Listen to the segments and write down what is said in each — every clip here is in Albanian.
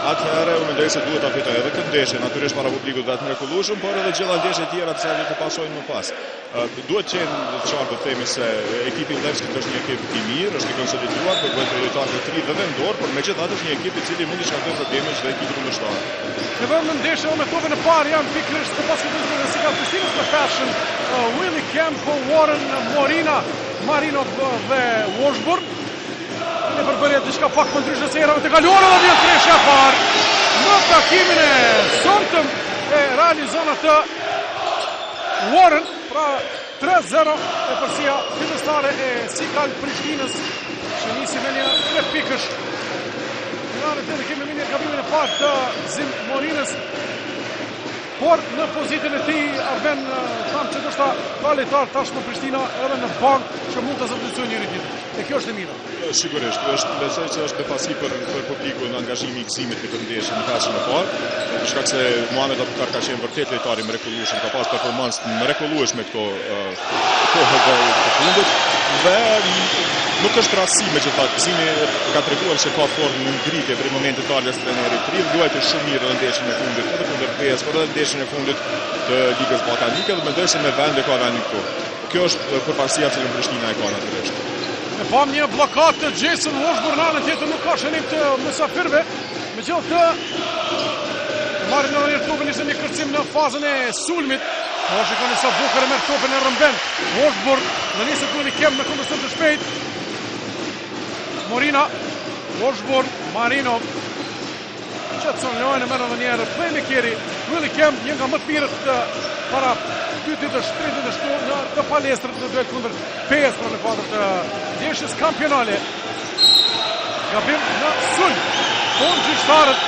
Atëherë unë mendoj se duhet ta fitojë edhe këtë ndeshje, natyrisht para publikut dhe të mrekullueshëm, por edhe gjitha ndeshjet tjera të cilat të pasojnë më pas. Duhet qenë çfarë do të themi se ekipi Levski është një ekip i mirë, është i konsoliduar, përbohet lojtar të tri dhe vendor, por megjithatë është një ekip i cili mund të shkaktojë probleme çdo ekipi kundërshtar. Në vend në ndeshje me topin e parë janë pikërisht të basketbolistëve e Sigal Prishtinës me Fashion, Willie Kemp, Warren, Morina, Marinov dhe Washburn. Në përbërje diçka pak më ndryshe se herave të kaluara dhe vjen treshja e parë. Në takimin e sonte e realizon atë Warren, pra 3-0 e përsia fillestare e Sigal Prishtinës, që nisi me një 3 pikësh. Në anën tjetër kemi një gabimin e parë të Zim Morinës, por në pozitën e tij Arben thamë që ndoshta ka lojtar tashmë Prishtina edhe në bank që mund të zotësojnë njëri tjetrin. E kjo është e mirë. Sigurisht, besoj se është befasi për publikun angazhimi i gëzimit në këtë ndeshje në fazën e parë. Për shkak se Muhamet Abukar ka qenë vërtet lojtar i mrekullueshëm, ka pas performancë mrekullueshme këto kohë të fundit dhe nuk është rastësi megjithatë. Gëzimi ka treguar se ka formë në ngritje për momentin e ardhes trajnerit të ri, luajtë shumë mirë në ndeshjen e fundit, edhe kundër PS, por edhe ndeshjen e fundit të Ligës Ballkanike dhe mendoj se me vende ka vendin këtu. Kjo është përparësia që Prishtina e ka natyrisht. Ne pam një bllokat të Jason Washburn në anën tjetër, nuk ka shënim të mysafirëve. Megjithatë marrin në topin ishte një kërcim në fazën e sulmit. Po shikoni sa bukur e merr topin e rëmben. Washburn në nisë ku i kem në kundërshtim të shpejt. Morina, Washburn, Marinov. Qëtëson lojnë e merë në njerë playmakeri, Willie Kemp, një nga më të mirët para 2 ditësh, 3 ditësh në palestrët në duel kundër PS në kuadër të ndeshjes kampionale. Gabim në sulm, tonë gjyqtarët.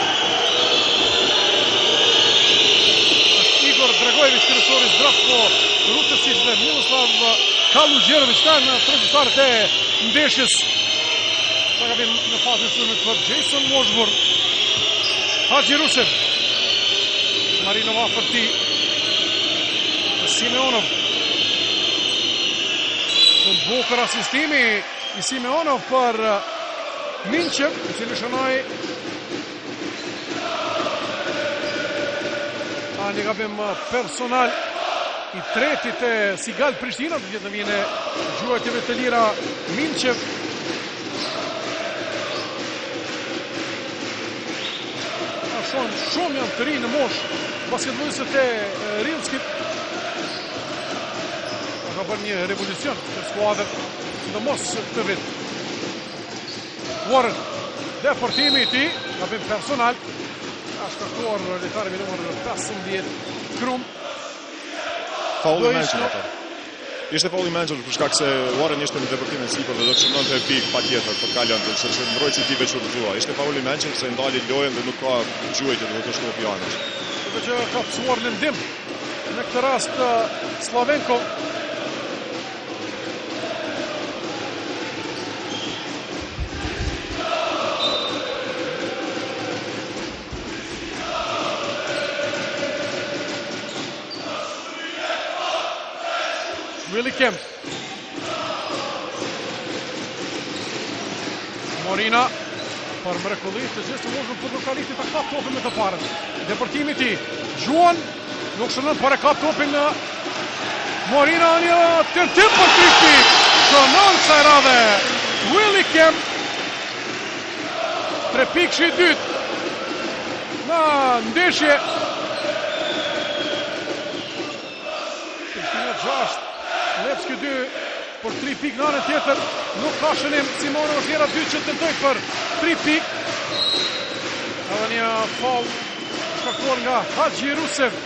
Është Igor Dragojević, kryesori Zdravko Rutesić dhe Miroslav Kalugjerović, në gjyqtarët e ndeshjes. Sa gabim në fazën e sulmit për Jason Washburn. Hadji Rusev, Marinov afër tij, Simeonov. Në bukur asistimi i Simeonov për Minqev, i cili shënoi një gabim personal i tretit e Sigal Prishtina, të gjithë në vjen e gjuajtjeve të lira Minqev. Shumë janë të rinë në moshë basketbolistët e Levskit. Ka bërë një revolucion në skuadër, sidomos këtë vit. Warren, deportimi i tij, gabim personal, ka shkaktuar lojtari me numër 15 Krum. Faul i mençur. Ishte faul i mençur për shkak se Warren ishte në deportimin sipër dhe do të shënonte pikë patjetër për kalon, sepse mbrojtësi i tij veç udhëzua. Ishte faul i mençur se ndali lojën dhe nuk ka gjuajtje do të shkopë anësh. Duke që ka pësuar lëndim në këtë rast Slavenko. Willie Kemp. Morina për mrekullisht të gjithë të mundshëm për lokalitit të kap topin me të parën. Deportimi i tij. Juan nuk shënon por e kap topin në Morina, një tentim për 3 pikë. Shënon kësaj radhe Willie Kemp. 3 pikë i dytë në ndeshje. Prishtina 6. Levski 2 për 3 pikë në anën tjetër, nuk ka shënim. Simonov është era 2 që tentoi për 3 pikë. Edhe një faul shkaktuar nga Hadji Rusev.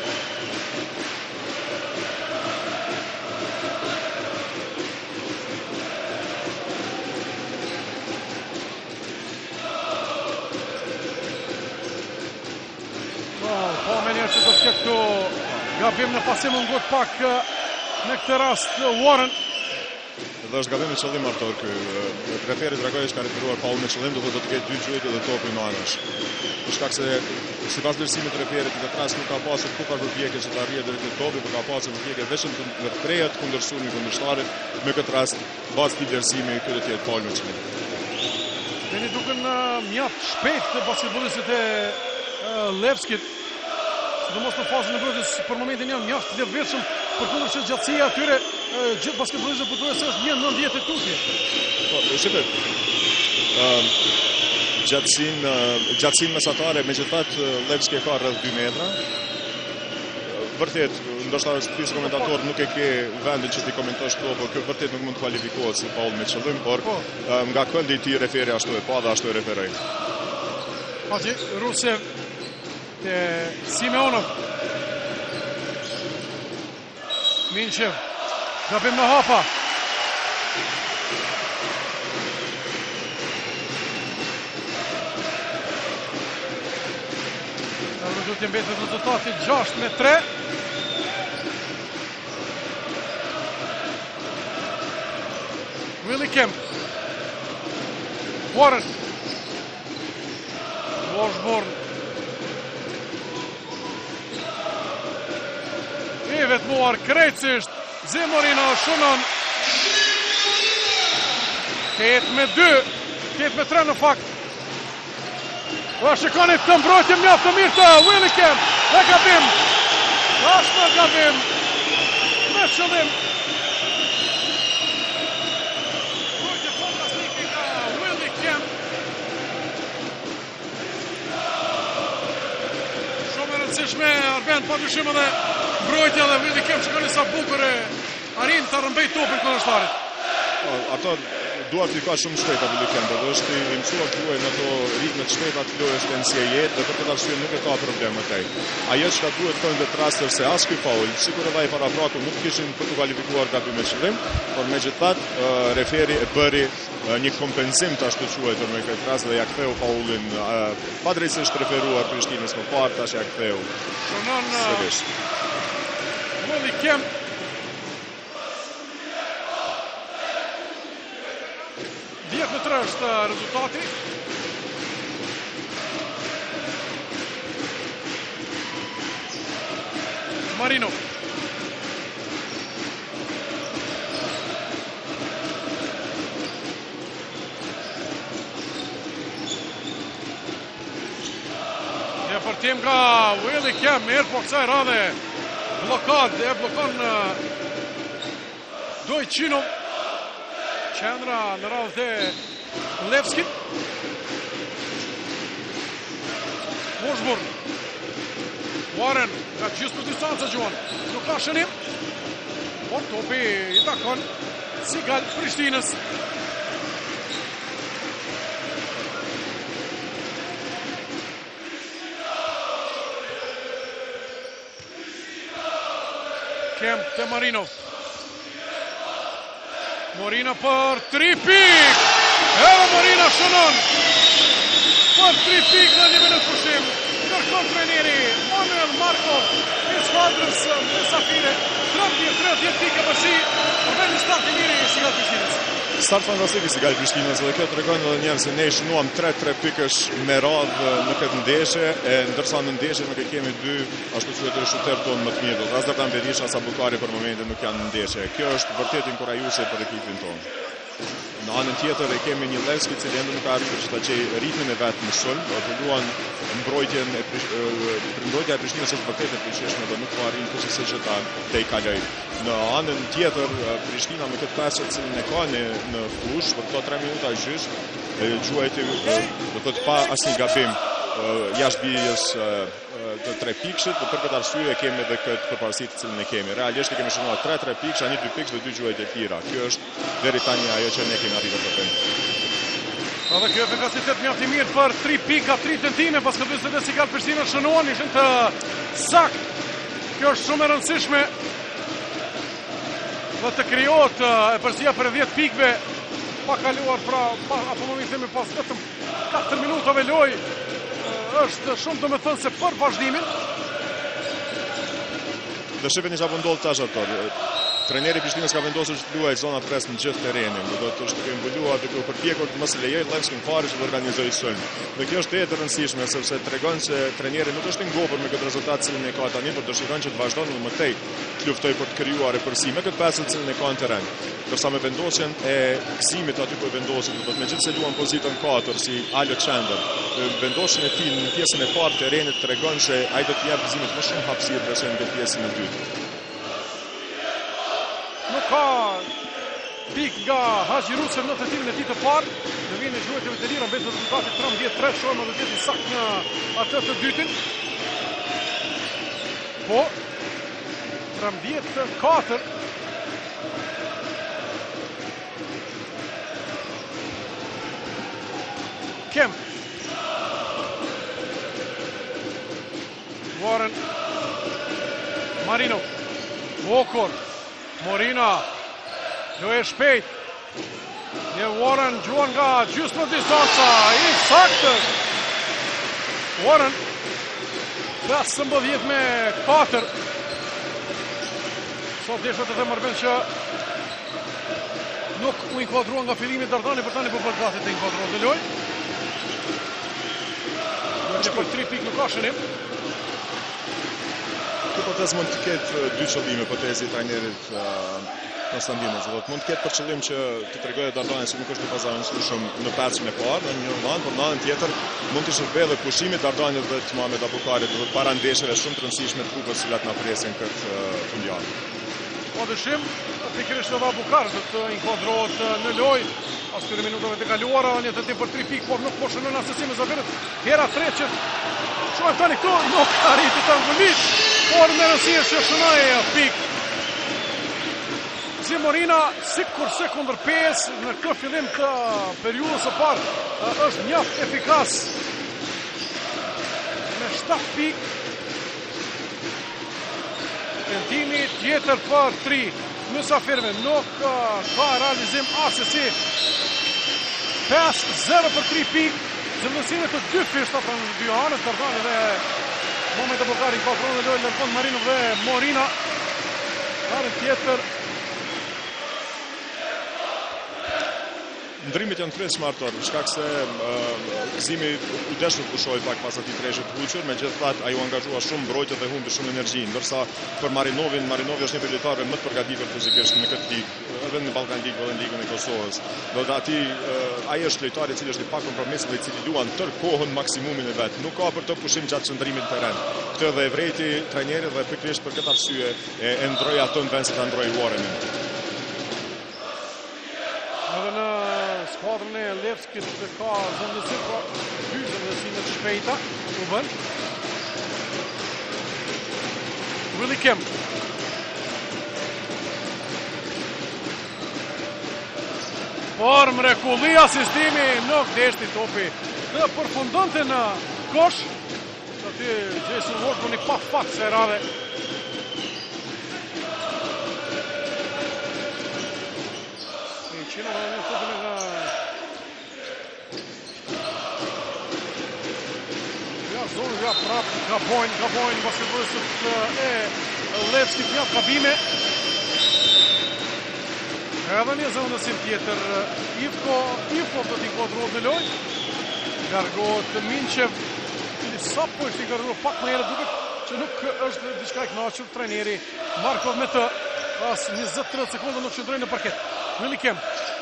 Po me njerë që do të këtu gabim në pasim ngot pak në këtë rast Warren. Dhe është gabim me qëllim artor ky. Referi Dragojević ka referuar faul me qëllim, do të ketë 2 gjuajtje dhe topi në anësh. Për shkak se sipas vlerësimit të referit në këtë rast nuk ka pasur kupar përpjekje që të arrijë deri te topi, por ka pasur përpjekje vetëm në prejet kundër sulmit kundërshtarit. Me këtë rast, bazë të vlerësimit ky do të jetë faul me qëllim. Tani duken mjaft shpejt të basketbolistët e Levskit. Sidomos në fazën e mbrojtjes për momentin janë mjaft lehvetshëm, përkundërse gjatësia atyre gjithë basketbollistëve pothuajse se është 1.90 e tutje. Po, shqipe. Gjatësinë mesatare, megjithatë Levski ka rreth 2 metra. Vërtet, ndoshta ti si komentator nuk e ke vendin që ti komentosh këto, por kjo vërtet nuk mund të kualifikohet si faull me qëllim, por nga këndi ti referi ashtu e pa dhe ashtu e referoj. Haxhi Rusev te Simeonov. Minchev. Gabim në hapa. Do të mbetet rezultati 6-3. Willie Kemp. Warren. Washburn. I vetmuar krejtësisht Zemorina shunon 8-2, 8-3 në fakt. Shikoni të mbrojtje mjaft të mirë të Willie Kemp. E gabim. Është në gabim. Me qëllim. Mbrojtje fantastike nga Willie Kemp. Shumë e rëndësishme Arben pa dyshim edhe mbrojtja dhe Willie Kemp shikoni sa bukur e arrin të rëmbej topin kundërshtarit. Ato duart i ka shumë shpejt Willie Kemp, dhe është i mësuar të luajë në ato ritme të shpejta të lojës të NCAA dhe për këtë arsye nuk e ka problem me tej. Ajo që duhet thonë vetë rastër se as ky faull, sikur edhe ai parapraku nuk kishin për të kualifikuar gabim me qëllim, por megjithatë referi e bëri një kompenzim të ashtu quajtur me këtë rast dhe ja ktheu faullin padrejtisht referuar Prishtinës më parë, tash ja ktheu. Shënon Willie Kemp. Në 3 është rezultati. Marino. Një përtim nga Willie Kemp, mirë po kësaj radhe blokad, e blokon Dojqinov. Qendra në radhë të Levski. Washburn. Warren nga gjysmë për distanca gjuan. Nuk ka shënim. Por topi i takon Sigal Prishtinës. Kemp të Marinov. Morina për 3 pik. Edhe Morina shënon për 3 pik në 1 minutë pushim. Kërkon trajneri Manuel Markov i skuadrës Mesafire. 30 pika përsi për vendin start i mirë i Sigal Prishtinës. Start fantastik i Sigal Prishtinës dhe kjo tregon edhe një herë se ne shënuam 3 pikësh me radhë në këtë ndeshje, ndërsa në ndeshje nuk e kemi 2 ashtu quajtur shutër tonë më të mirë. Razdan Berisha sa Bukari për momentin nuk janë në ndeshje. Kjo është vërtet inkurajuese për ekipin tonë. Në anën tjetër e kemi një Levski i cili ende nuk ka arritur që ta çejë ritmin e vet në sulm, po luan mbrojtja e Prishtinës është vërtet e fuqishme dhe nuk po arrin kurse që ta i kaloj. Në anën tjetër Prishtina me këtë pasë që ne ka në fush për këto 3 minuta gjysmë gjuajti do të thotë pa asnjë gabim jashtë bijës të 3 pikëshit, dhe për këtë arsye kemi edhe këtë përparësi të cilën e kemi. Realisht kemi shënuar 3 pikësh, ani 2 pikësh dhe 2 gjuajtje tjera. Kjo është deri tani ajo që ne kemi arritur të bëjmë. Edhe kjo efikacitet mjaft i mirë për 3 pika, 3 tentime, basketbolistët e Sigal Prishtinës shënuan, ishin të sakt. Kjo është shumë e rëndësishme dhe të krijohet e përsia për 10 pikëve pa kaluar apo më themi pas vetëm 4 minutave lojë. Është shumë domethënëse për vazhdimin. Dhe shifeni çfarë po ndodh tash ato. Trajneri i Prishtinës ka vendosur që të luajë zona pres në gjithë terrenin. Do të është duke mbuluar, duke u përpjekur të mos lejojë Levski në fare që të organizojë sulm. Dhe kjo është e rëndësishme sepse tregon se trajneri nuk është i ngopur me këtë rezultat cilin e ka tani, por dëshiron që të vazhdojë më tej të luftojë për të krijuar përsi me këtë pesë cilin e ka në terren. Ndërsa me vendosjen e gëzimit aty ku e vendosit, do të megjithëse luan pozitën 4 si Alo Chandler, vendosjen e tij në pjesën e parë të terrenit tregon se ai do të jap gëzimit më shumë hapësirë përse në pjesën e dytë. Nuk ka pik nga Haxhi Rusem në tërtimin e tij të parë. Në vijnë e gjuhëteve të lira mbet rezultati 13-3, shohim edhe të saktë në atë të dytin. Po 13-4. Kemp. Warren. Marino. Walker. Morina. Jo e shpejt. Një Warren gjuan nga gjysmë distanca. I saktë. Warren 15-4. Sot desha të them Arben që nuk u inkuadrua nga fillimi Dardani, për tani po bën gati të inkuadrohet në lojë. Që për 3 pikë nuk ka shënim. Hipotezë mund të ketë dy qëllime, hipotezi i trajnerit Konstantinos. Do të mund të ketë për qëllim që të tregojë Dardani se nuk është i pazavantueshëm në pjesën e parë, në një anë, por në anën tjetër mund të shërbejë pushimi Dardanit dhe të Muhamet Abukarit para ndeshjeve shumë të rëndësishme të kupës që na presin këtë fundjavë. Po dyshim, pikërisht edhe Abukari do të inkuadrohet në lojë. Pas këtyre minutave të kaluara, një tentim për 3 pikë, por nuk po shënon asnjë me Zaverit. Hera 3 që shohim tani këtu, nuk arriti të ngullit, por me rëndësi që shënoi pikë. Si Morina, sikurse kundër 5 në këtë fillim të periudhës së parë, është mjaft efikas me 7 pikë. Tentimi tjetër për 3. Mysafirve nuk ka realizim asesi. 5-0 për 3 pikë. Zëvendësime të dy fishta në dy anët. Dardani dhe Muhamet Abukari ka pronë dhe lojë lërkon Marino dhe Morina. Arën tjetër. Ndrimit janë të smartor, shkak se gëzimi u deshur të pushoj pak pas atij treshë të huqur, megjithatë ai u angazhua shumë mbrojtje dhe humbi shumë energji, ndërsa për Marinovi është një lojtar më të përgatitur fizikisht në këtë ligë, edhe në Ballkan Ligë dhe në Ligën e Kosovës. Do të ai është lojtar i cili është i pakompromisshëm dhe i cili luan tërë kohën maksimumin e vet. Nuk ka për të pushim gjatë çndrimit në terren. Këtë dhe e vrejti trajneri dhe pikërisht për këtë arsye e ndroi atë në vend se ta ndroi Warrenin. Edhe në skuadrën e Levskit ka zëvendësim, pra 2 zëvendësime të shpejta u bën. Willy Kemp. Por mrekulli asistimi nuk deshti topi dhe përfundonte në kosh. Aty Jason Washburn i pa fat se rave. Qino në një topin nga zonë nga prap gabojnë basketbolistët e Levskit nga kabime. Edhe një zëvendësim tjetër. Ivko do t'i inkuadrohet në lojë. Largohet Minqev, cili sapo është i garduar pak më herët, duket që nuk është diçka e kënaqur. Trajneri Markov me të pas 20-30 sekonda nuk qëndroi në parket. Willy Kemp.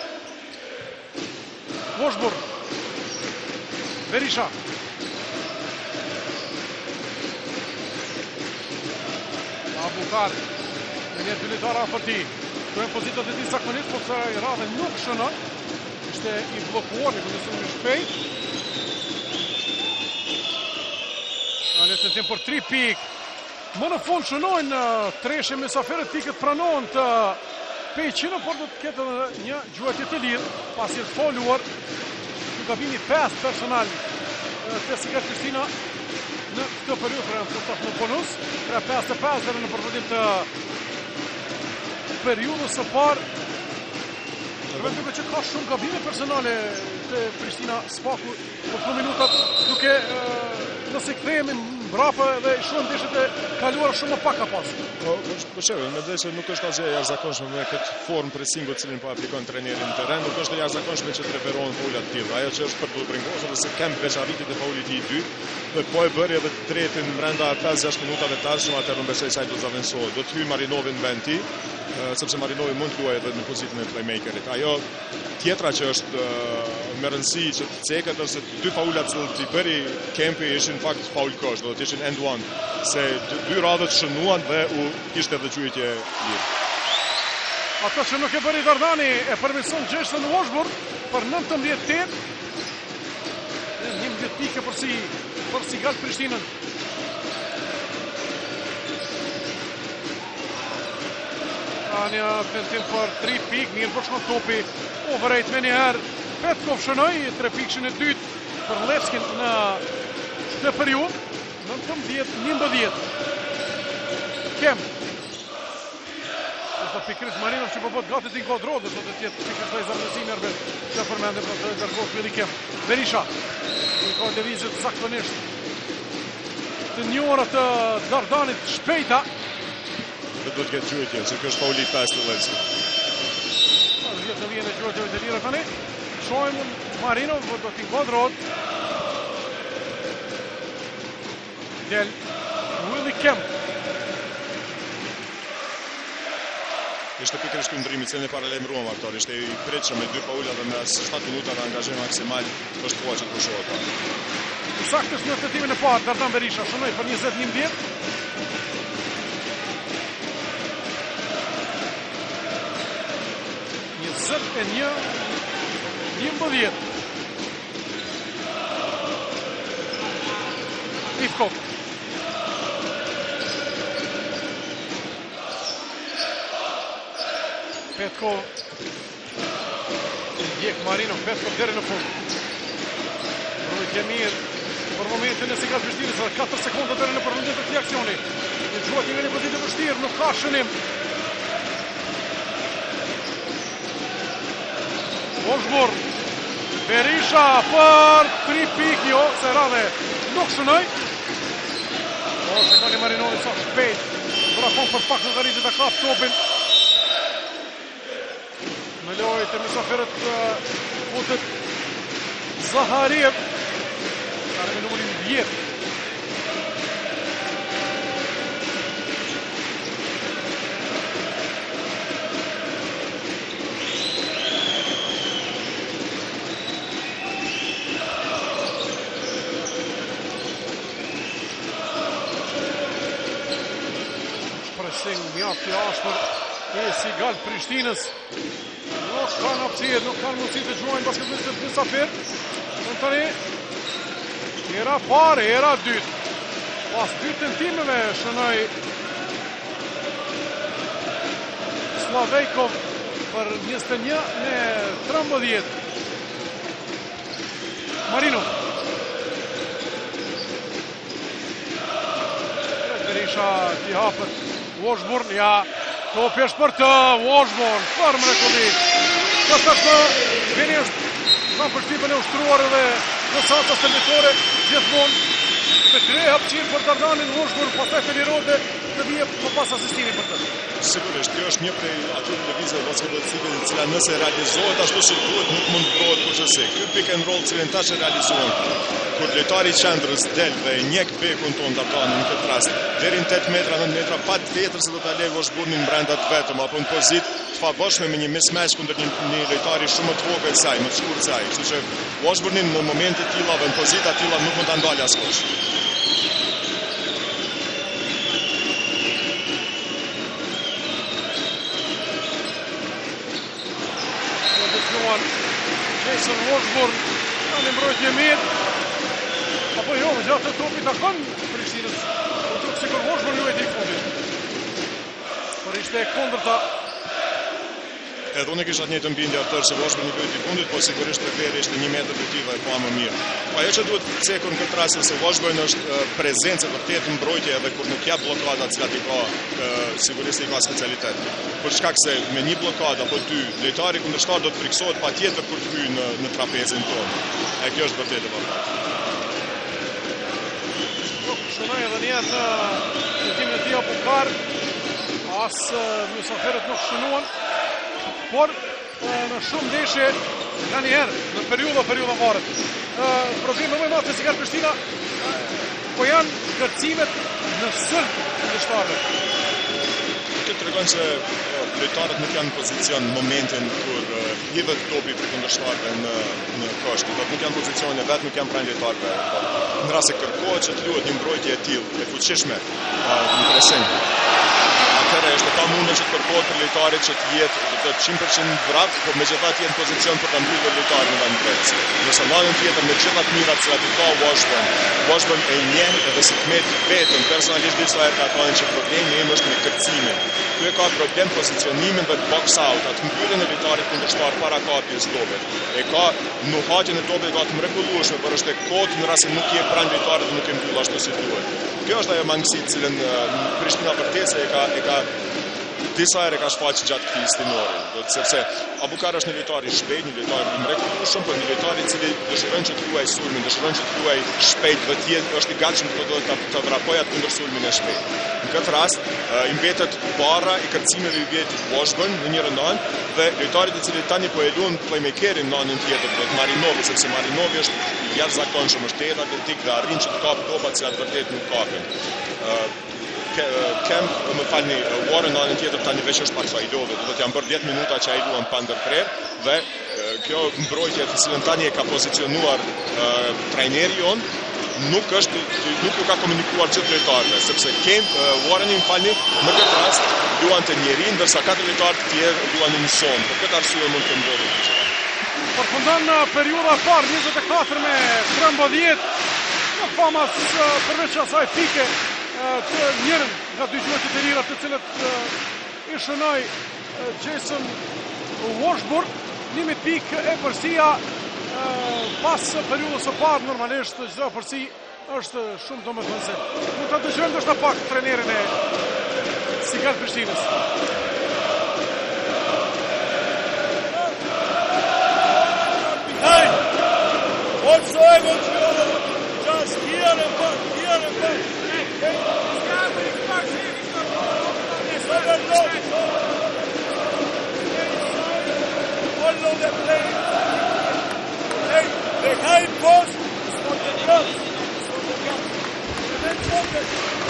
Washburn. Berisha. Abukar. Në një dy lojtarë për ti. Këto e pozitat e ti zakonisht, por se i radhe nuk shënon. Ishte i blokuar në kondicion në shpejt. Në tentim për 3 pikë. Më në fund shënojnë treshe Mysafirët, pikët pranohen të Peqino, por do të ketë edhe një gjuhetje të lirë, pasi është foluar në gabimi 5 personal të Sigal Prishtina në këtë periudhë, pra janë tash në bonus, pra 5-5 deri në përfundim të periudhës së parë. Vetëm duke që ka shumë gabime personale të Prishtina Spaku për 2 minutat, duke në nëse kthehemi mbrapa dhe shohim ndeshjet e kaluara shumë më pak ka pas. Po çfarë, mendoj se nuk është asgjë e jashtëzakonshme me këtë formë presingut që cilin po aplikon trajneri në terren, nuk është e jashtëzakonshme që të preferohen faulat të tilla. Ajo që është për të bringosur se kem veçarritit e faulit i dytë, dhe po e bëri edhe të tretin brenda 5-6 minutave të ardhshme, atëherë unë besoj se ai do të zaventohet. Do të hyjë Marinovi në vend tij, sepse Marinovi mund të luajë edhe në pozitën e playmakerit. Ajo tjetra që është me rëndësi që të ceket është se dy faulat që i bëri Kempi ishin në fakt faul kosh, do të ishin end one, se dy radhët shënuan dhe u kishte edhe quajtje lirë. Ato që nuk e bëri Dardani e përmirëson gjeshtë në Washburn për 19-8. 11 pike për Sigal Prishtinën. Një tentim për 3 pikë, mirë për shkon topi, overrate me njëherë, Petkov shënoj, 3 pikëshin e dytë për Levskin në periud, 19-11. Kem. Është pikërisht Marinov që përbët gati të inkodro, dhe do të tjetë pikërisht dhe i zamënësimerve që përmende për të dërgohë Vili Kem. Berisha, i ka devizit zakonisht të njëra të Dardanit shpejta. Dhe do të ketë gjyëtje, se kjo është fauli 5 të Levski. Vjetë në vjenë e gjyëtjeve të lira tani. Shojmë Marinov, do t'i kodrot. Del Vili Kem. Ishte pikërisht ky ndrimi që ne paralajmëruam aktor, ishte i pritshëm me 2 faula dhe me 7 minuta dhe angazhim maksimal është thua që të pushohet atë. Saktës në tentimin e parë, Dardan Berisha shënoi për 20-11. Ivkov. Petkov. Ndjek Marinov, Petkov deri në fund. Mbrojtje mirë për momentin e Sigal Prishtinës, 4 sekonda deri në përfundim të këtij aksioni. Në zhvotje nga një pozitë vështirë, nuk ka shënim. Washburn. Berisha për 3 pikë, jo, se radhe nuk shënoj. Se ka një Marinovi sa shpejt, vrapon për pak në garitit e kap topin. Në lojt e mesaferët putet Zahariev. Kare me numërin 10. Pressing mjaft i ashpër e Sigal Prishtinës. Nuk kanë apësirë, nuk kanë mundësi të gjuajnë basketbolistët në mesafer. Në tani, era parë, era dytë. Pas 2 tentimeve shënoi Slavejkov për 21-13. Marinov. Berisha t'i hapët Washburn, ja, topi është për të Washburn, për mrekulli. Këtë vini është në përshtypën e ushtruar edhe në santa stërmitore, gjithmonë me 3 hapësirë për Dardanin Washburn, pastaj Felirote të vije më pas asistimin për të. Sigurisht, kjo është një prej atyre lëvizjeve basketbolistike e cila nëse realizohet ashtu si duhet nuk mund bëhet kurse. Ky pick and roll cilin tash e realizuan, kur lojtari i qendrës del dhe e njeh bekun ton Dardanin në këtë rast, deri në 8 metra, 9 metra, patjetër se do ta lejë Washburnin brenda të vetëm apo në pozitë të favërshme me një mismatch kundër një lojtari shumë të vogël se ai, më të shkurtë se ai. Kështu që Washburnin në momente të tilla dhe në pozita të tilla nuk mund ta ndalë askush. Jason Washburn në mbrojtje mirë. Apo jo, me gjatë të topit takon Prishtinës. Po truk sikur Washburn luajti i fundit. Por ishte e kundërta. Edhe unë kisha të njëjtën bindje aftër se Washburn i luajti i fundit, po sigurisht preferi ishte 1 metër të tij dhe e pa më mirë. Po ajo që duhet të cekur në këtë rast se Washburn është prezencë vërtet në mbrojtje edhe kur nuk jap bllokada të cilat i ka, sigurisht i ka specialitet. Për shkak se me 1 blokadë apo 2 lojtari kundërshtar do të friksohet patjetër kur të hyjë në trapezin tonë. E kjo është vërtet e vërtetë. në drejtimin e tij Abukar. As mysafirët nuk shënuan, por në shumë ndeshje nga njëherë në periudha varet. Problemi më i madh të Sigal Prishtina po janë kërcimet në sulm kundërshtarëve. Këtë tregon se lojtarët nuk janë në pozicion në momentin kur hidhet topi për kundërshtarëve në kosht. Nuk janë në pozicionin e vet, nuk janë pranë lojtarëve. Në rast se kërkohet që të luhet një mbrojtje e tillë e fuqishme në presim, atëherë është pa mundën që të kërkohet për lojtarit që të jetë 100% vrap, por megjithatë jetë në pozicion për ta mbyllur lojtarin në vend drejt. Nëse në anën tjetër me gjitha të mirat që aty ka Washburn e njeh edhe si tmet vetëm personalisht disa herë ka thënë që problemi im është me kërcimin. Ky e ka problem pozicionimin dhe box out, atë mbylljen e lojtarit kundërshtar para kapjes topit. E ka nuhatjen e topit ka të mrekullueshme, por është e kotë në rast se nuk je pranë lojtarit dhe nuk e mbyll ashtu si duhet. Kjo është ajo mangësi të cilën Prishtina vërtet e ka disa herë ka shfaqur gjatë këtij stinori, sepse Abukar është një lojtar i shpejt, një lojtar i mrekullueshëm, por një lojtar i cili dëshiron që të luajë sulmin, dëshiron që të luajë shpejt dhe është i gatshëm të vrapojë atë kundër sulmin e shpejt. Në këtë rast, i mbetet barra i kërcimeve i vjet Washburn në një rëndan dhe lojtarit i cili tani po e luan playmakerin në anën tjetër, do të Marinovi, sepse Marinovi është i jashtëzakonshëm, është tetë atletik dhe arrin që të kapë topat që atë vërtet nuk kapin. Warren në anën tjetër tani veç është pak sa i lodhur, do të janë bërë 10 minuta që ai luan pa ndërprer dhe kjo mbrojtje të cilën tani e ka pozicionuar trajneri jon nuk u ka komunikuar gjithë lojtarëve, sepse Warren në këtë rast luan të njërin, ndërsa 4 lojtarë të tjerë luan në son. Për këtë arsye mund të ndodhë. Përfundon periudha e parë 24 me 13, në famas përveç asaj pike të njërën nga dy gjuhët të lira të cilët i shënoi Jason Washburn, 11 pikë e përsia pas periudhës së parë. Normalisht çdo përsi është shumë domethënëse. Mund ta dëgjojmë ndoshta pak trajnerin e Sigal Prishtinës. Whatsoever just here and back. Follow the play. The high post is for the guns. Let's open.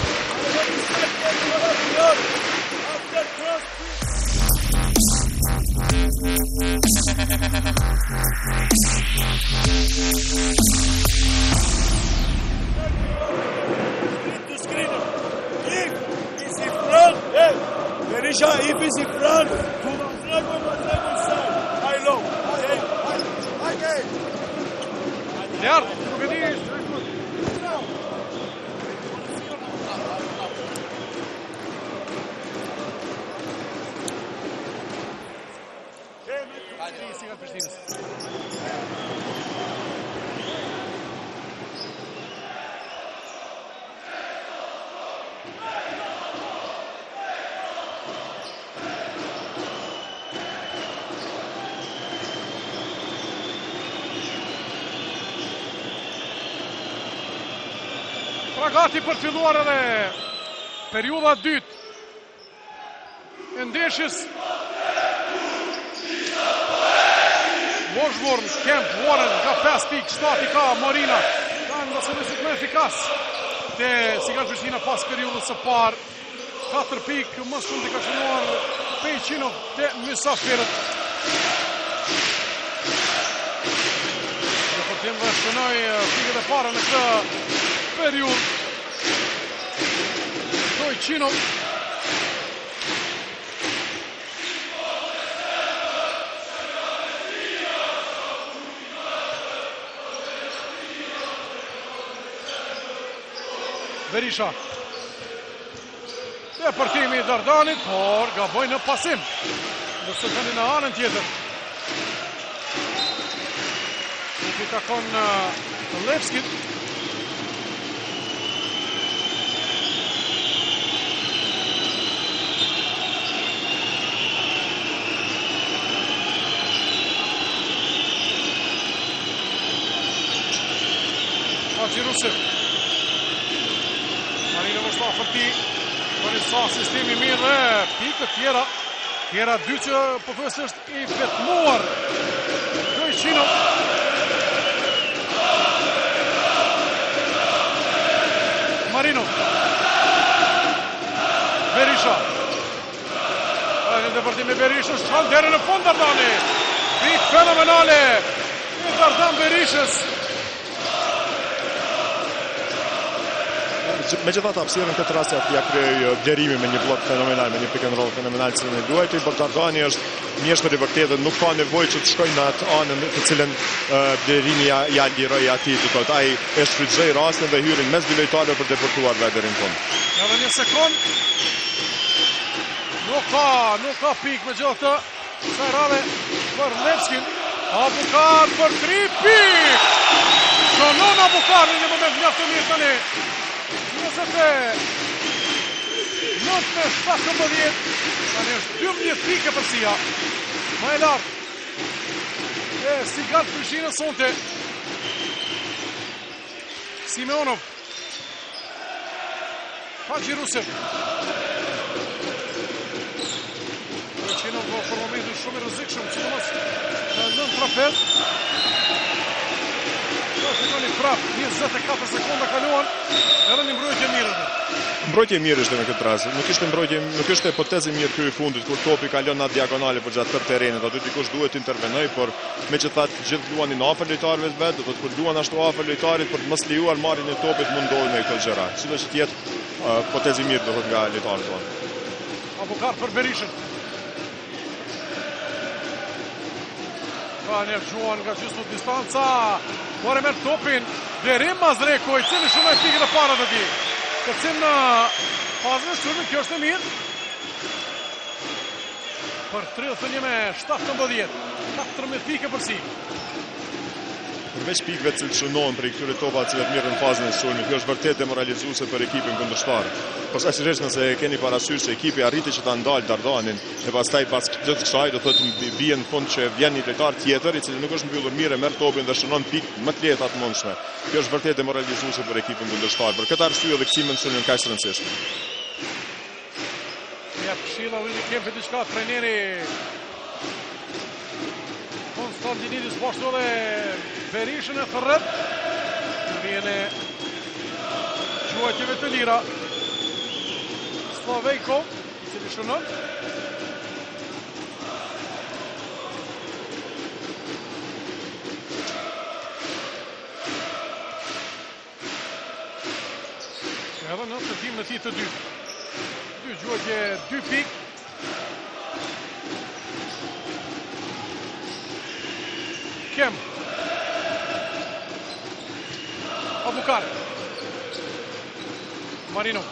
After cross. Berisha, if he's in front, to Mondrago side. I low. Okay. Liard, nuk e di. Sigal Prishtinës. Pra gati për të filluar edhe periudha e dytë e ndeshjes. Washburn, Kemp, Warren ka 5 pikë, 7 i ka Morina. Kanë nëse nësit më efikas të Sigal Prishtina pas periudhës së parë. 4 pikë, më shumë të ka shënuar Pejqinov të mysafirët. Në përtim dhe shënoj pikët e para në këtë periudhë. Pejqinov. Berisha. Dhe përtimi i Dardanit, por gaboj në pasim. Nëse tani në anën tjetër. Nuk i takon Levskit. Marino vështë afër ti. Tani sa sistemi mirë dhe pikët tjera. Tjera dy që pothuajse është i vetmuar. Prishtina. Marino. Berisha. Në depërtim me Berishën, shkon deri në fund Dardani. Pikë fenomenale i Dardan Berishës. Megjithatë hapësirën këtë rast ja krijoi Blerimi me një blok fenomenal, me një pick and roll fenomenal që ne duhet, por Dardani është mjeshtër i vërtetë, nuk ka nevojë që të shkojnë në atë anën të cilën Blerimi ja liroi atij, do thotë ai e shfrytëzoi rastin dhe hyrin mes dy lojtarëve për të deportuar deri në fund. Edhe një sekond. Nuk ka pikë me gjithë këtë. Sajrave për Levskin. Abukar për 3 pikë. Shonon Abukar në një moment mjaft të mirë tani. 29-17. Tani është 12 pikë për Sia. Më e lartë. E Sigal Prishtina sonte. Simeonov. Haxhi Rusev. Prishtina për momentin shumë i rrezikshëm, sidomos në nën trapez. Shikoni prap, 24 sekonda kaluan, edhe një mbrojtje mirë. Mbrojtje mirë ishte në këtë rast. Nuk ishte hipotezë mirë ky i fundit kur topi kalon në diagonale për gjatë tërë terrenit. Aty dikush duhet të intervenoj, por megjithatë gjithë luanin afër lojtarëve të vet, do të kur luan ashtu afër lojtarit për të mos lejuar marrjen e topit mundohen me këto gjëra. Sidoqë të jetë hipotezë mirë do të nga lojtarët tonë. Abukar për Berishën. Ka njerëgjuan nga gjysmë distanca. Por e merr topin Berim Mazreko, i cili shumë e pikën e para të ti. Kërcim në fazën e shturmit, kjo është e mirë. Për 31-17, 14 pikë për si. Përveç pikëve që shënohen për këtyre topa që mirë në fazën e shturmit, kjo është vërtet demoralizuese për ekipin kundërshtar. Posaçërisht nëse e keni parasysh se ekipi arriti që ta ndalë Dardanin e pastaj pas gjithë kësaj do thotë bie në fund që vjen një lojtar tjetër i cili nuk është mbyllur mirë, merr topin dhe shënon pikë më të lehta të mundshme. Kjo është vërtet demoralizuese për ekipin kundërshtar. Për këtë arsye edhe kthimi në sulmin kaq të rëndësishëm. Ja këshilla Willy Kempi diçka trajneri Konstantinidis bashkë dhe Berishën e thërret. Vjene quajtjeve të lira. Slavejko, cili shënon. Edhe në tentim në ti të dy. Dy quajtje, 2 pikë. Kem. Abukar. Marino.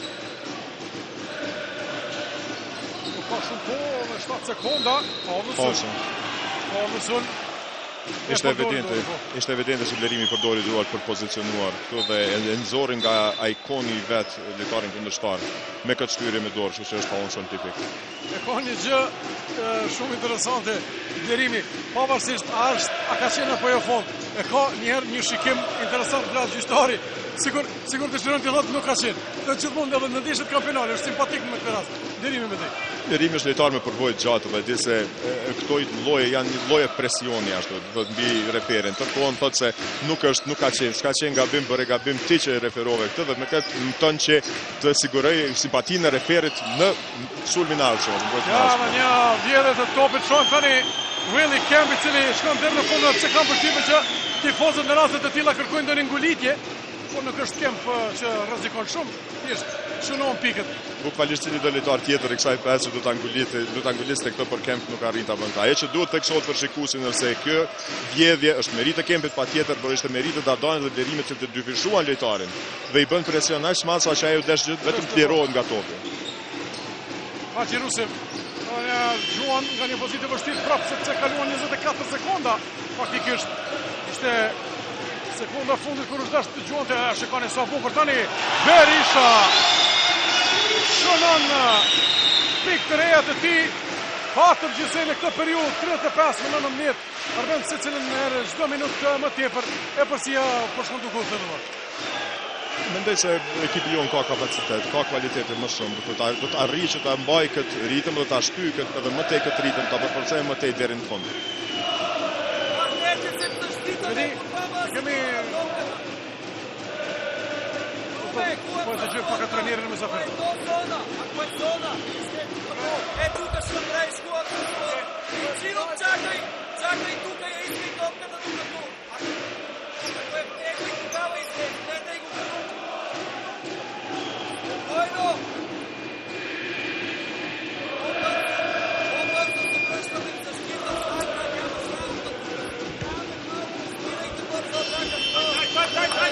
Nuk ka shumë kohë, në 7 sekonda. Ovësun. Ishte evidente që Blerimi përdori duart për pozicionuar këtu dhe e nxorri nga ikoni i vet lojtarin kundërshtar me këtë shtyrje me dorë, kështu që është Onson tipik. E ka një gjë shumë interesante Blerimi, pavarësisht a ka qenë apo jo fond. E ka njëherë një shikim interesant vlas gjyqtari, sigur të shëron të thotë nuk ka qenë. Dhe gjithmonë edhe në ndeshjet kampionale është simpatik me këtë rast. Blerimi me ti. Blerimi është lojtar me përvojë të gjatë dhe di se këto lloje janë një lloj presioni ashtu, do të mbi referin. Tërkohën thotë se nuk ka qenë, s'ka qenë gabim, bëre gabim ti që referove këtë dhe me këtë më tonë që të siguroj simpatinë e referit në sulmin alçë. Ja, në një vjedhje të topit shon tani Willy Kempi, cili shkon deri në fund se kanë përshtypjen që tifozët në raste të tilla kërkojnë ndonjë ngulitje, por nuk është Kemp që rrezikon shumë, thjesht shënon pikët. Bukvalisht cili do lojtar tjetër i kësaj pesë do ta nguliste këtë, por Kemp nuk arrin ta bënte. Ajo që duhet theksohet për shikuesin nëse kjo vjedhje është meritë e Kempit patjetër, por ishte meritë e Dardanit dhe Blerimit që të dyfishuan lojtarin dhe i bën presion aq madh sa që ajo desh vetëm të lirohet nga topi. Haxhi Rusev gjuan nga një pozitë vështirë prapë sepse kaluan 24 sekonda. Faktikisht ishte sekonda fundit kur është dash të gjuante, shikoni sa bukur tani Berisha shënon pikë të reja të tij. 4 gjithsej në këtë periudhë, 35-19, arvend se cilën herë çdo minutë më tepër e përsia për shkëndu kohë të dhëmë. Mendoj se ekipi jonë ka kapacitet, ka kvalitete më shumë, do të arrijë që ta mbajë këtë ritëm dhe ta shtyjë edhe më tej këtë ritëm, ta përforcojë më tej deri në fund. Vedi, kemi po të gjë pak trajnerin me Zafer. E tuka shkëndrej shkuat Qiro çakaj tuka je isti topkата докато ако него и тогава излезете го спокойно обърно се връщаме в защита Сакра няма срамота спирайте бързо атака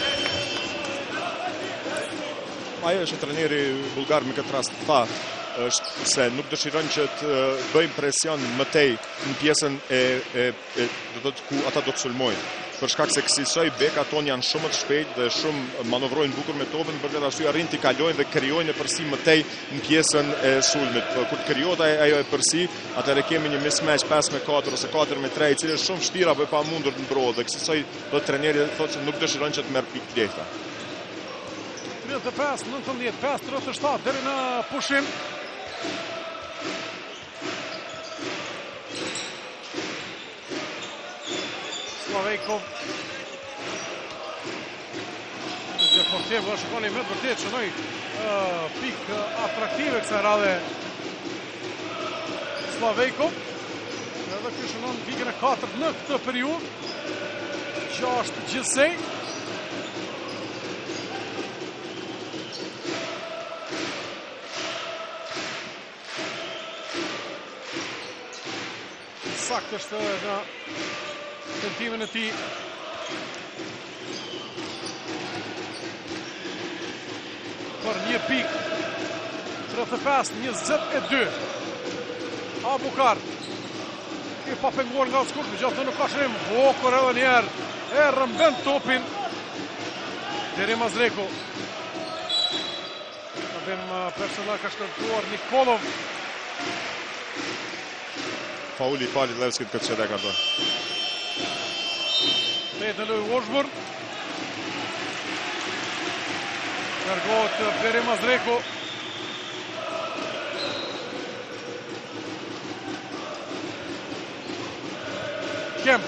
Ajo që trajneri bulgar me këtë rast tha është se nuk dëshiron që të bëjmë presion më tej në pjesën do të ku ata do të sulmojnë. Për shkak se kësaj bekat tonë janë shumë të shpejtë dhe shumë manovrojnë bukur me topën, për këtë arsye arrin të kalojnë dhe krijojnë përsi më tej në pjesën e sulmit. Kur të krijohet ajo e përsi, atëherë kemi një mismatch 5-4 ose 4-3, i cili është shumë vështirë apo e pamundur të mbrohet. Dhe kësaj do trajneri thotë se nuk dëshiron që të merr pikë të lehta. 35-19-5-37 deri në pushim. Slavejkov. Që portier vë shkoni me vërtet shënoj pikë atraktive kësaj radhe Slavejkov. Edhe ky shënon pikën e 4 në këtë periudhë. 6 gjithsej. Sakt është në tentimin e tij. Për një pikë 35-22. Abukar. I pa penguar nga skurt, me gjithë nuk ka shërim. Bukur edhe njerë. E rëmben topin. Deri Mazreku. Abim personal ka shkërtuar Nikolov. Fauli i palit Levskit këtë që ka bërë. Në lojë Washburn. Largohet Beri Mazreku. Kem.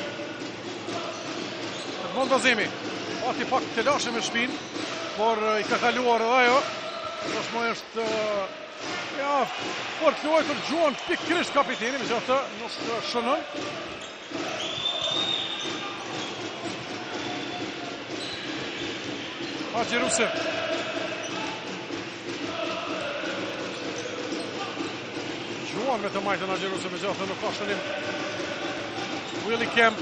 Edmond Bazemi. Pati pak të lashe me shpinë, por i ka kaluar edhe ajo. Tashmë është për të luajtur gjuan pikërisht kapiteni, megjithatë nuk shënon. Haxhi Rusev. Gjuan me të majtën Haxhi Rusev, megjithatë nuk ka shënim. Willy Kemp.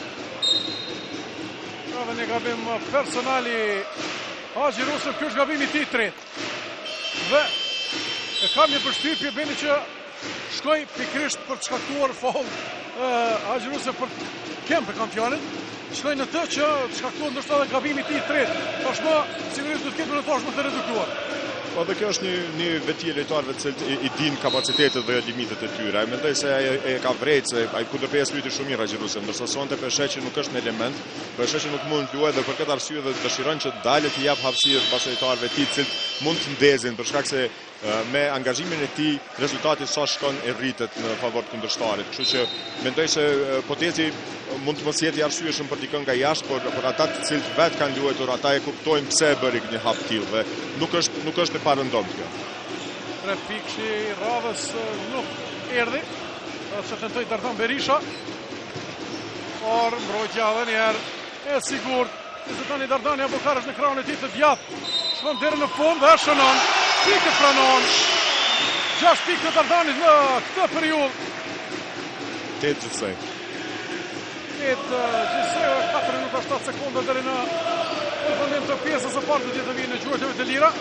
Edhe një gabim personali Haxhi Rusev, ky është gabimi i tij i tretë. Dhe e kam një përshtypje beni që shkoj pikrisht për të shkaktuar foul Haxhi Rusev për Kemp e kampionit. Shkoj në të që të shkaktuar ndoshta edhe gabimi i tij i tretë. Tashmë sigurisht do të ketë minutazh të reduktuar. Po dhe kjo është një veti e lojtarëve të cilët i din kapacitetet dhe limitet e tyre. Ai mendoj se ai e ka vrejtë se ai kundërpjes luajti shumë mirë Haxhi Rusev, ndërsa sonte Pesheqi nuk është në element. Pesheqi nuk mund të luajë dhe për këtë arsye dhe dëshiron që dalë të jap hapësirë pas lojtarëve të tij të cilët mund të ndezin për shkak se me angazhimin e tij rezultati sa shkon e rritet në favor të kundërshtarit. Kështu që mendoj se hipotezi mund të mos jetë arsyeshëm për dikën nga jashtë, por ata të cilët vetë kanë luajtur, ata e kuptojnë pse e bëri një hap tillë dhe nuk është e parëndomshme kjo. 3 pikë i radhës nuk erdhi. Që tentoi Dardan Berisha. Por mbrojtja edhe një herë e sigurt. Zotani Dardani Abukar është në krahun e tij të djathtë. Shkon deri në fund dhe shënon. Pikët pranon. 6 pikë të Dardanit në këtë periudhë. 8 gjithsej. 8 gjithsej, 4 minuta 7 sekonda deri në përfundim të pjesës së parë do të vinë në gjuhët e lira.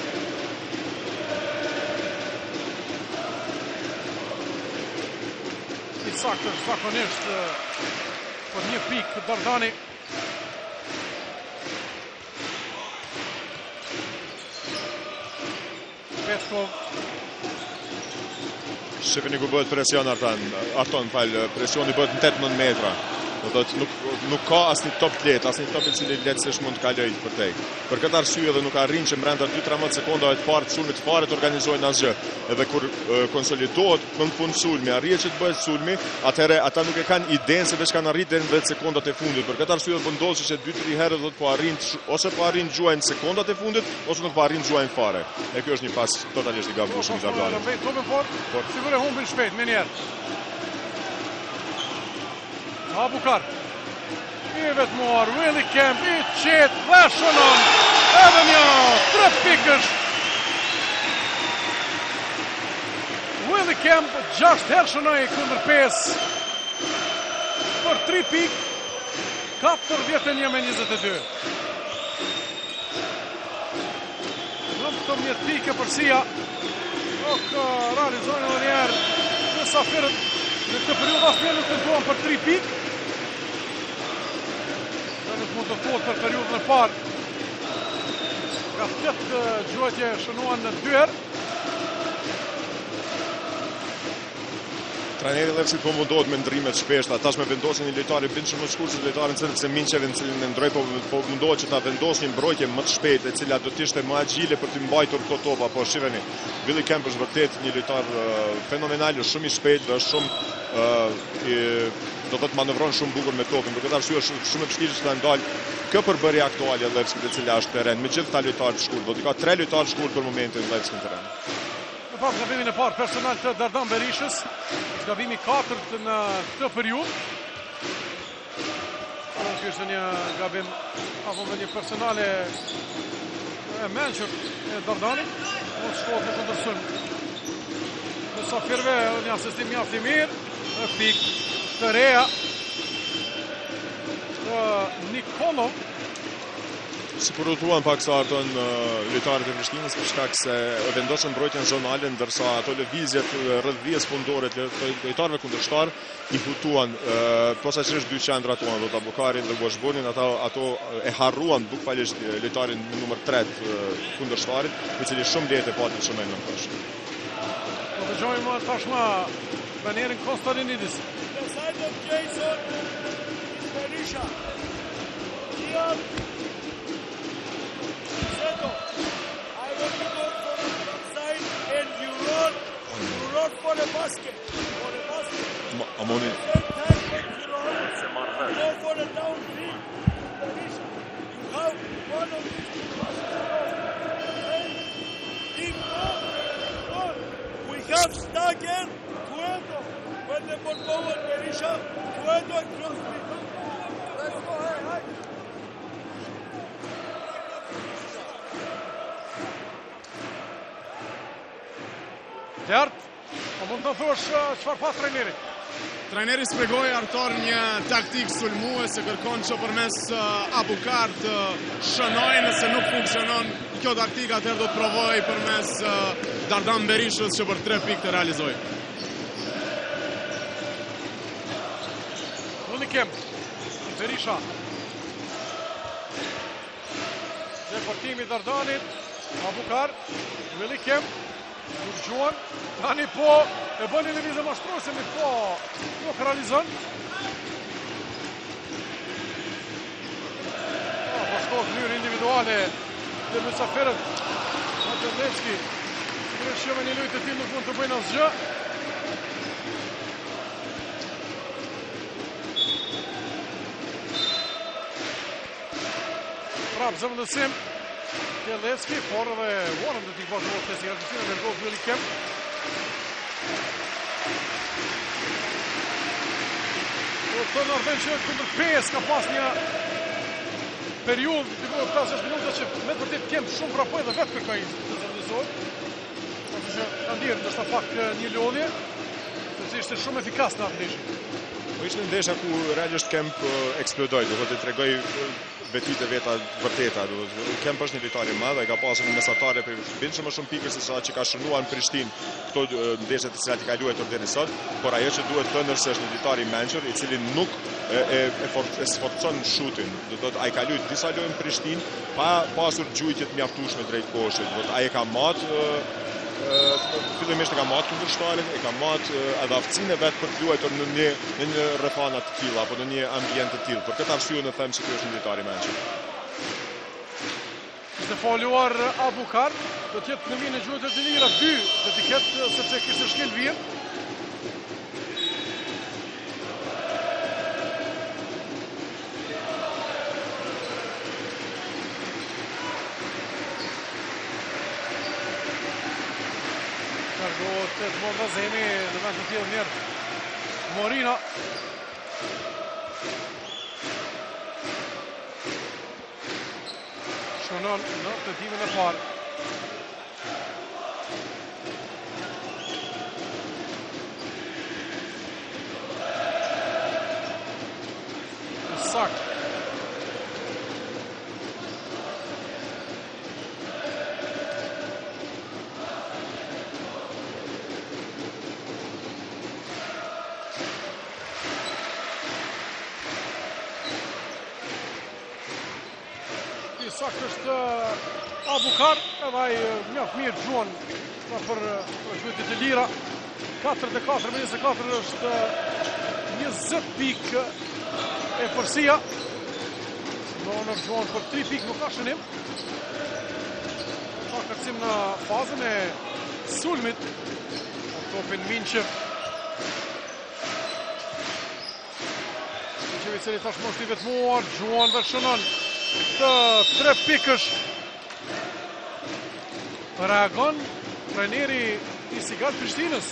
I saktë zakonisht për një pikë Dardani. Petkov. Shifini ku bëhet presion Arton, presioni bëhet në 18 metra. Do të nuk ka asnjë top të lehtë, asnjë top I cili lehtësisht mund të kalojë për te. Për këtë arsye dhe nuk arrin që brenda 2-13 sekondave të parë të sulmit fare të organizojnë asgjë. Edhe kur konsolidohet në fund sulmi, arrihet që të bëhet sulmi, atëherë ata nuk e kanë idenë se veç kanë arritur deri në 10 sekondat e fundit. Për këtë arsye do ndodhë që 2-3 herë do të ose po arrin gjuajnë sekondat e fundit ose nuk po arrin gjuajnë fare. E kjo është një pas totalisht I gabuar I Dardanit. Sigur e humbin shpejt me njerë. Abukar I vetmuar, Willy Kemp I qetë dhe shënon edhe një 3 pikësh. Willy Kemp 6 herë shënoi kundër 5 për 3 pikë, 41-22. 19 pikë për Sia. Nuk realizojnë edhe njerë në safirët në këtë periudhë asnjë nuk tentuan për 3 pikë. Nuk mund të thuhet për periudhën e parë. Ka 8 gjuajtje shënuan në 2 herë. Trajneri Levski po mundohet me ndrime të shpeshta, tash me vendosin një lojtar I bindshëm më shkurt se lojtarin se Minçev në cilin e ndroi, po mundohet që ta vendosë një mbrojtje më të shpejtë, e cila do të ishte më agjile për të mbajtur këto topa, po shiheni, Willy Kemp është vërtet një lojtar fenomenal, është shumë I shpejtë dhe është shumë do të manevron shumë bukur me topin. Për këtë arsye është shumë e vështirë që ta ndal kjo përbërje aktuale e Levskit e cila është terren. Me gjithë ta lojtarë të shkurt, do të ka 3 lojtarë të shkurt për momentin Levski në terren. Në fakt gabimin e parë personal të Dardan Berishës, gabimi 4 në këtë periudhë. Kjo është një gabim apo një personale e mençur e Dardanit, mos shkohet në kundërshtim. Në safirëve një asistim mjaft I mirë, në pikë të reja të Nikolov. Si përrutuan pak sa ardhën lojtarët e Prishtinës për shkak se vendosën mbrojtjen zonale, ndërsa ato lëvizjet rreth vijës fundore të lojtarëve kundërshtar I hutuan posaçërisht 2 qendra tona, do ta Bukarin dhe Washburnin, ato e harruan bukfalisht lojtarin numër 3 kundërshtarit, I cili shumë lehtë pati të shënojnë në kosh. Po dëgjojmë tashmë banerin Konstantinidis. Jason Berisha. I want to go for the outside and you run for a basket. For a basket. Amoni. Go for a downfield. You have one of these baskets. We have Stagger, Cueto. When the ball forward, Berisha, Cueto and Crosby. Let's go, hey. Qartë, po mund të thosh çfarë pas trajnerit? Trajneri shpjegoi artar një taktik sulmuese, kërkon që përmes Abukar të shënojë, nëse nuk funksionon kjo taktik, atëherë do të provojë përmes Dardan Berishës që për 3 pikë të realizojë. Willy Kemp, Berisha. Deportimi Dardanit, Abukar, Willy Kemp. Gjuan, tani po e bën një lëvizje mashtruese, mi po nuk realizon. Po shkohet në mënyrë individuale dhe mysafirët Levski. Sigurisht që me një lojë të tillë nuk mund të bëjnë asgjë. Prap zëvendësim Levski, por dhe Warren dhe t'i bërë në tesi Argentina dhe rëgohë Willy Kemp. Të nërden që këndër 5 ka pas një periud, t'i bërë 5-6 minuta që me të vërtet Kemp shumë prapoj dhe vetë kërkaj të zëvendësoj. Ose që kanë dirë ndërsa pak një lodhje, se ishte shumë efikas në atë ndeshje. Po ishte ndeshja ku realisht Kemp eksplodoi, do të tregoj vetit e veta vërteta. Kemp është një lojtar I madh, ai ka pasur një mesatare për bindshëm më shumë pikë se sa që ka shënuar në Prishtinë këto ndeshje të cilat I ka luajtur deri sot, por ajo që duhet thënë është një lojtar I mençur I cili nuk e sforcon shutin. Do të thotë ai ka luajtur disa lojë në Prishtinë pa pasur gjujtje të mjaftueshme drejt koshit. Do të ai ka fillimisht e ka marrë kundërshtarin, e ka marrë edhe aftësinë e vet për të luajtur në një rrethana të tilla apo në një ambient të tillë. Për këtë arsye ne them se ky është një lojtar i mençur. Ishte faluar Abukar, do të jetë në minë gjuhët e të lira 2, do të ketë sepse kishte shkel vjen. Largohet të Mondra Zemi në vend të tillë mirë. Morina. Shënon në tentimin e parë. Sakt. Sakt është Abukar, edhe ai mjaft mirë gjuan për gjuhët e lira. 44 me 24 është 20 pikë e përsia. Në gjuan për 3 pikë nuk ka shënim. Ka kërcim në fazën e sulmit. Topin Minqev. Minqev i cili tashmë është i vetmuar, gjuan dhe shënon të 3 pikësh. Reagon trajneri i Sigal Prishtinës.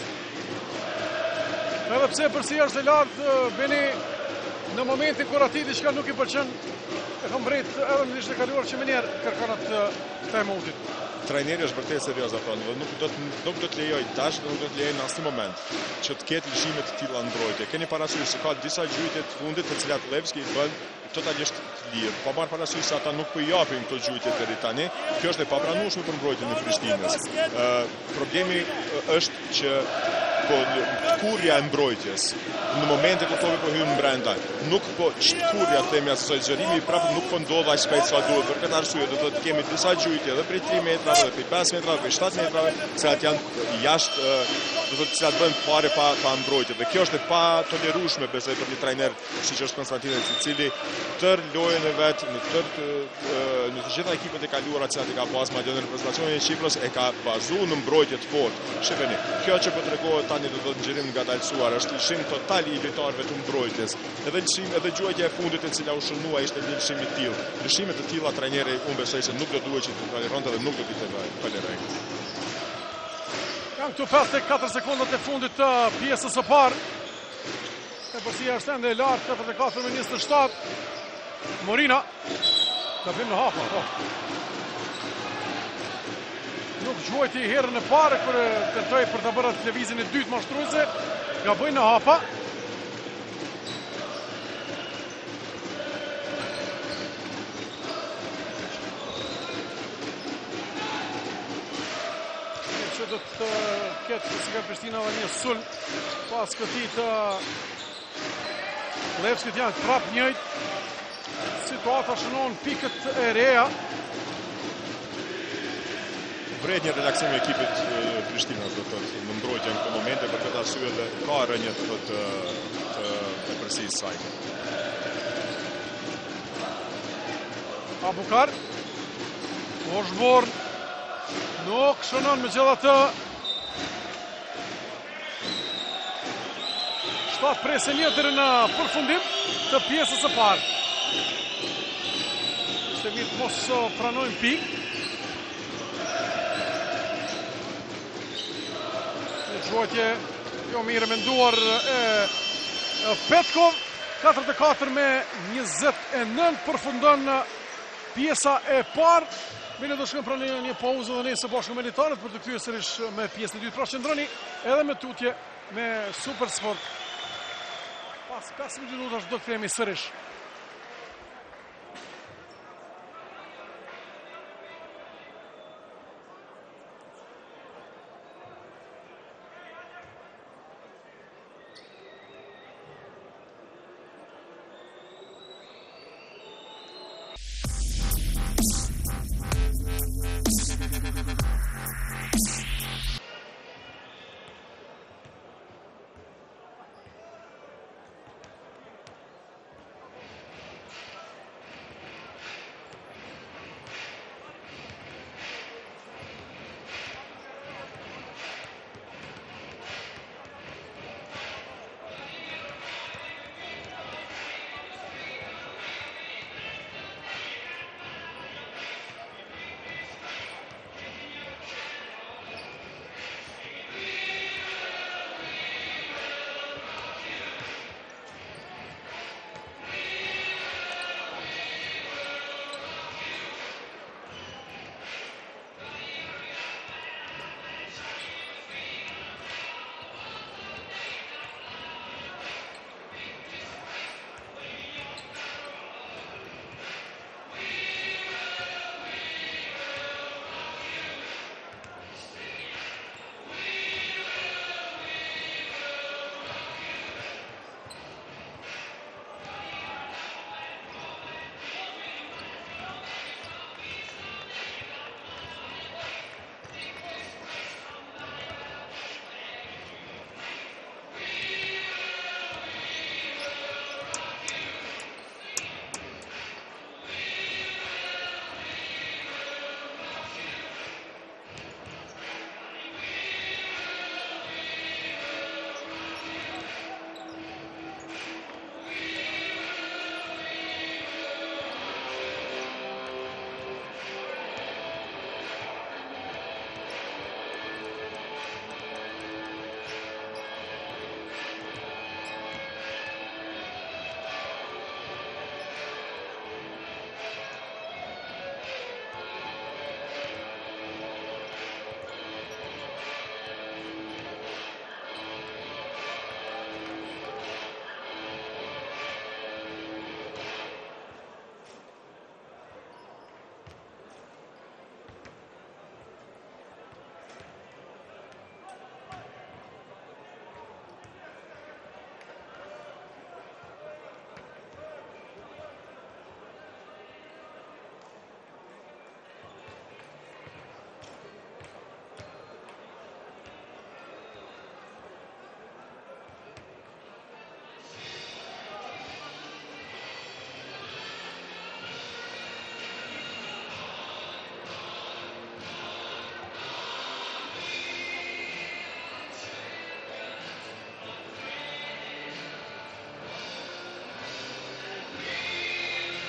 Edhe pse përsia është e lartë, Beni në momentin kur ati diçka nuk i pëlqen, e kam mbret edhe në ishte kaluar që menjerë kërkanat të emotit. Trajneri është vërtet serioz apo dhe nuk do të lejoj tash, nuk do të lejoj në asnjë moment që të ketë lëshime të tilla në mbrojtje. Keni parasysh se ka disa gjyqje të fundit të cilat Levski i bën totalisht të lirë. Pa marrë parasysh se ata nuk po i japin këto gjyqje deri tani. Kjo është e papranueshme për mbrojtjen e Prishtinës. Problemi është që kurja e mbrojtjes në momente kur topi po hyn brenda, nuk po kurja themi asaj zgjerimi prapë nuk po ndodh aq shpejt sa duhet. Për këtë arsye do të kemi disa gjyqje edhe prej 3 metrave, edhe prej 5 metrave, prej 7 metrave, se atë janë jashtë, do të thotë cilat bëjnë fare pa mbrojtje. Dhe kjo është e pa tolerueshme besoj për një trajner siç është Konstantinec, i cili tër lojën e vet në të gjitha ekipet e kaluara që ka pas madje në reprezentacionin e Shqipërisë e ka bazuar në mbrojtje të fortë. Shiheni, kjo që po tregohet tani do të thotë nxjerrim ngadalësuar, është lëshim total i lojtarëve të mbrojtjes. Edhe gjuajtja e fundit e cila u shënua ishte një lëshim i tillë. Lëshime të tilla trajneri unë besoj se nuk do duhet që të toleronte dhe nuk do t'i toleroj. Janë këtu 54 sekondat e fundit të pjesës së parë. E përsia është ende e lartë, 44 me 27. Morina. Ka vim në hapa, po. Nuk gjuajti herën e parë kër tentoj për të bërë lëvizjen e dytë mashtruese. Ga bëjnë në hapa. Që do të ketë Sigal Prishtina dhe një sulm pas këtij të Levskit janë prap njëjtë. Situata shënon pikët e reja. Vret një relaksim e ekipit Prishtinës do të thotë në mbrojtje në këto momente për këtë arsye dhe ka rënje të thotë të përsisë saj. Abukar. Osborn. Nuk shënon me gjithatë. 7 presë deri në përfundim të pjesës së parë. Ishte mirë të mos pranojmë pikë. Një gjuajtje jo mirë menduar e Petkov. 44 me 29 përfundon pjesa e parë. Bile do shkojmë pranë një pauzë dhe ne së bashku me lojtarët për të kthyer sërish me pjesën e dytë. Pra qëndroni edhe me tutje me Super Sport. Pas 5 minutash do të kthehemi sërish.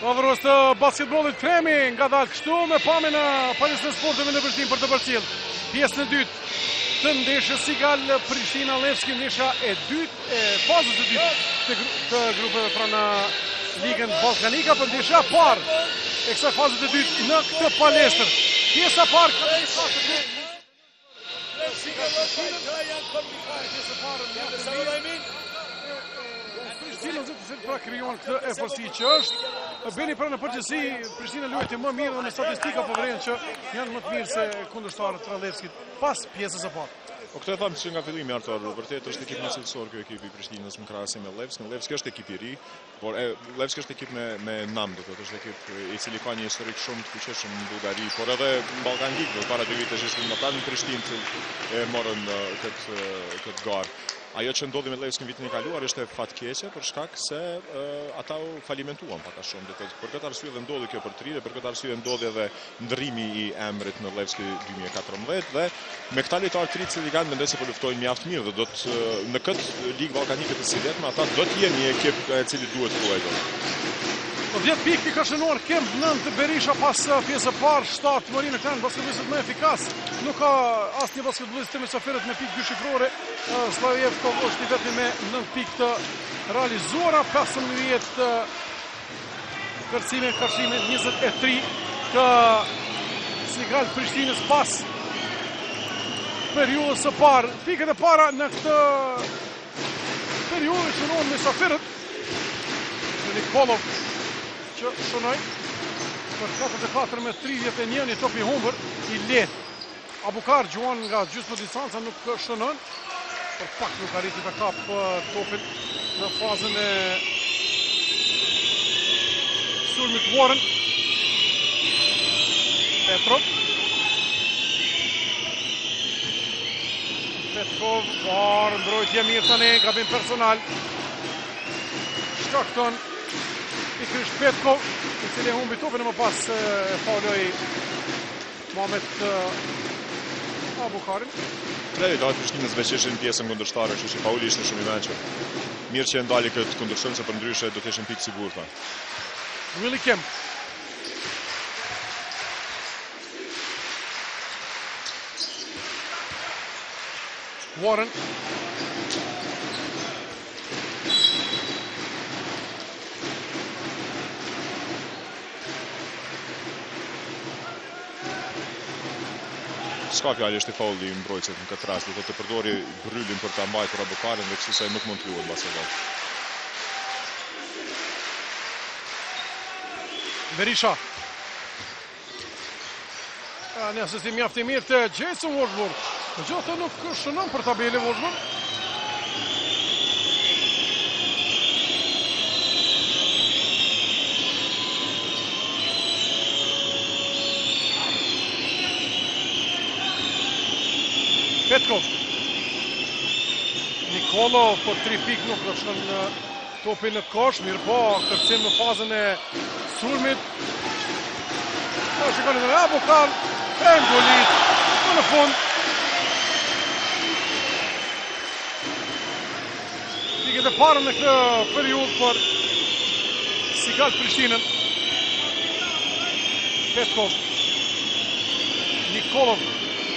Prodhurues të basketbollit Kremi ngadalë kështu me pamjen e palesën e sporteve në Prishtinë për të përcjellë pjesën e dytë të ndeshjes Sigal Prishtina Levski, ndeshja e dytë e fazës së dytë të grupeve pra në Ligën Ballkanika, për ndeshja e parë e kësaj faze të dytë në këtë palestër. Pjesa e parë ka Prishtina zëtë se pra krijon këtë efërsi që është beni pra në përgjithësi Prishtina luajti më mirë dhe me statistika po vren që janë më të mirë se kundërshtarët të Levskit pas pjesës së parë. Po këtë e thamë që nga fillimi Artur, vërtet është ekip më cilësor ky ekip i Prishtinës në krahasim me Levski. Levski është ekip i ri, por Levski është ekip me nam, do të thotë është ekip i cili ka një historik shumë të fuqishëm në Bullgari, por edhe në Ballkan League, para 2 vitesh ishte më pranë në Prishtinë e morën këtë garë. Ajo që ndodhi me Levski në vitin e kaluar ishte fatkeqe për shkak se ata u falimentuan pak a shumë. Për këtë arsye dhe ndodhi kjo përtrirje, për këtë arsye ndodhi edhe ndrrimi i emrit në Levski 2014 dhe me këta lojtarë të ri që kanë mendoj se po luftojnë mjaft mirë dhe do të në këtë ligë ballkanike të silletme ata do të jenë një ekip e cili duhet luajë. 10 pikë ka shënuar Kemp, 9 Berisha pas pjesë parë, 7 Morina kanë basketbollistët më efikas. Nuk ka asnjë basketbollist të mesafirët me pikë dyshifrore. Slavjevkov është vetëm me 9 pikë të realizuara, 15 kërcime, 23 të Sigal Prishtinës pas periudhës së parë. Pikët e para në këtë periudhë shënuan mesafirët. Nikolov që shënoj për 44 me 31, një top i humbër, i lehtë. Abukar gjuan nga gjysmë distanca, nuk shënon, për pak nuk arriti të kap topin në fazën e sulmit Warren. Petkov, var, mbrojtje mirë tani, gabim personal. Shkakton pikërisht Petkov, i cili humbi topin e më pas fauloi Mohamed Abukarin. Lojtarët Prishtinës veçeshin pjesën kundërshtare, kështu që fauli ishte shumë i mençur. Mirë që e ndali këtë kundërshtim, se përndryshe do të ishin pikë sigurta. Willy Kemp. Warren. S'ka fjalë, është i faulli i mbrojtësit në këtë rast, do të përdori bryllin për ta mbajtur Abukarin dhe kështu se nuk mund të luajë basketbol. Berisha. Një asistim mjaft i mirë të Jason Washburn. Megjithatë nuk shënon për tabelë Washburn. Petkov. Nikolov për 3 pikë nuk është në topin në kosh, mirë po, kërcim në fazën e sulmit. Shikoni dhe Abukar, e mgolit, në fund. Pikët e parë në këtë periudhë për Sigal Prishtinën. Petkov. Nikolov.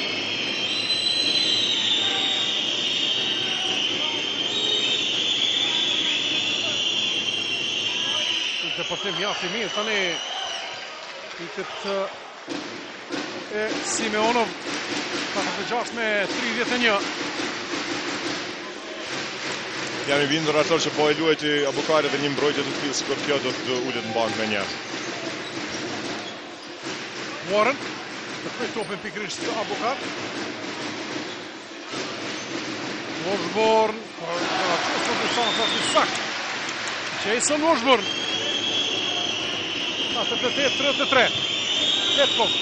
Për të mjaft i mirë, tani pikët e Simeonov 46 me 31. Jam i bindur Artur që po e luajti Abukari dhe një mbrojtje të tillë sikur kjo do të ulet në bankë me një. Warren, të kthej topin pikërisht Abukar. Washburn, çfarë distanca është sakt. Jason Washburn. 33. Petkov.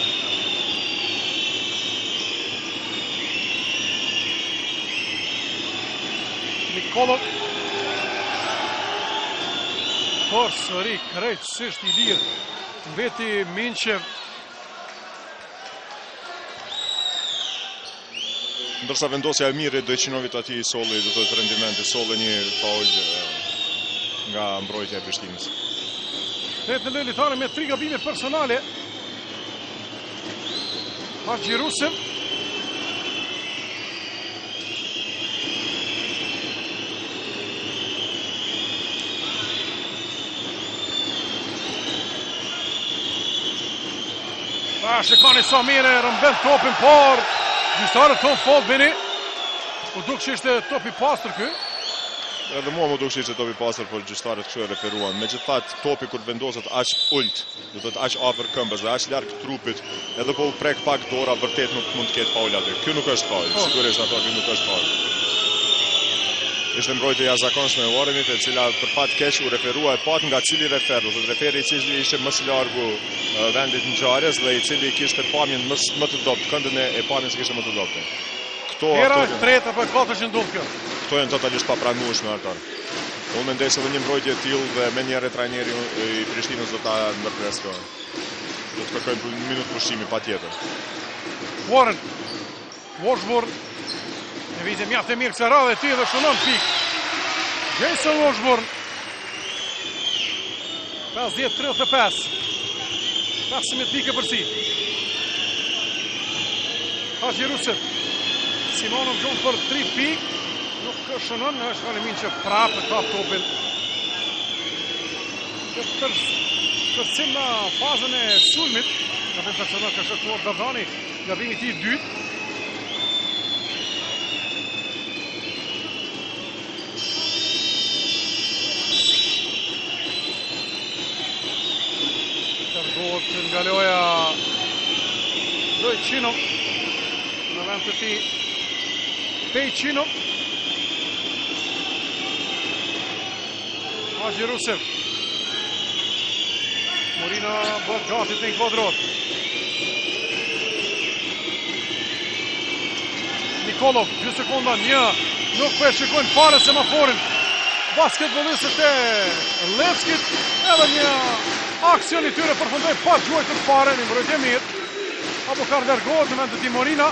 Nikolov. Sëri, krejtësisht i lirë. Mbeti Minqev. Ndërsa vendosja e mirë e Dojqinovit ati i solli, do të thotë rendimenti, solli një faul nga mbrojtja e Prishtinës. Tretë lojtare me 3 gabime personale. Haxhi Rusev. Shikoni sa mire, rëmbel topin par. Gjystarët tonë fol bini. U duk që ishte topi pastër ky. Edhe mua më dukshi që topi pastër, por gjyqtarët kështu e referuan. Megjithatë, topi kur vendoset aq ult, do të thotë aq afër këmbës dhe aq larg trupit, edhe po u prek pak dora, vërtet nuk mund të ketë faul aty. Ky nuk është faul, sigurisht ato ky nuk është faul. Ishte mbrojtje e jashtëzakonshme e Warrenit, e cila për fat keq u referua e pat nga cili refer, do të thotë referi i cili ishte më së largu vendit ngjarjes dhe i cili kishte pamjen më të dobët, këndën e pamjes kishte më të dobët. Hera e tretë apo e katërt që ndodh kjo. Këto janë totalisht papranueshme Artur. Unë mendoj se edhe një mbrojtje e tillë dhe me një trajneri i Prishtinës do ta ndërpresë kjo. Do të kërkojmë një minutë pushimi patjetër. Warren. Washburn. Në vizë mjaft e mirë kësaj radhe ti dhe shënon pik. Jason Washburn. 50-35. 15 pike për si. Haxhi Rusev. Simonov gjon për 3 pik. Nuk shënon, është Valimin që prapë kap topin. Tërcim në fazën e sulmit. Ka të personat ka shëtuar Dardani. Gabimi ti i dytë. Tërgohet nga loja Dojqino. Në vend të ti Pejqino. Haxhi Rusev. Morina bët gati të inkuadrot. Nikolov, 2 sekonda, një. Nuk për shikojnë fare semaforin. Basketbolistët e Levskit. Edhe një aksion i tyre përfundoi pa gjuajtur fare, një mbrojtje mirë. Abukar largohet në vend të ti Morina.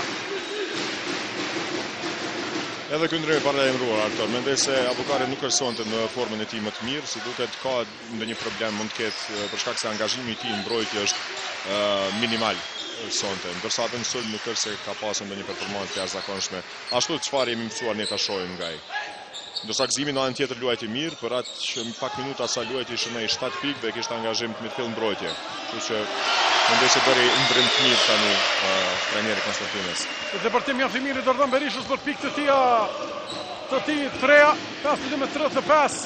Edhe ky ndrym para emëruar Artur. Mendoj se Abukari nuk është sonte në formën e tij më të mirë, si duket ka ndonjë problem mund të ketë për shkak se angazhimi i tij në mbrojtje është minimal sonte. Ndërsa atë në sulm nuk është se ka pasur ndonjë performancë të jashtëzakonshme. Ashtu çfarë jemi mësuar ne ta shohim nga ai. Ndërsa Gzimi në anën tjetër luajti mirë, për atë që pak minuta sa luajti shënoi 7 pikë dhe kishte angazhim të midfield mbrojtje. Kështu që mendoj se bëri ndrim të mirë tani trajneri Konstantinës. Departimi mjaft i mirë i Dordan Berishës për pikë të tij treja, 52-35.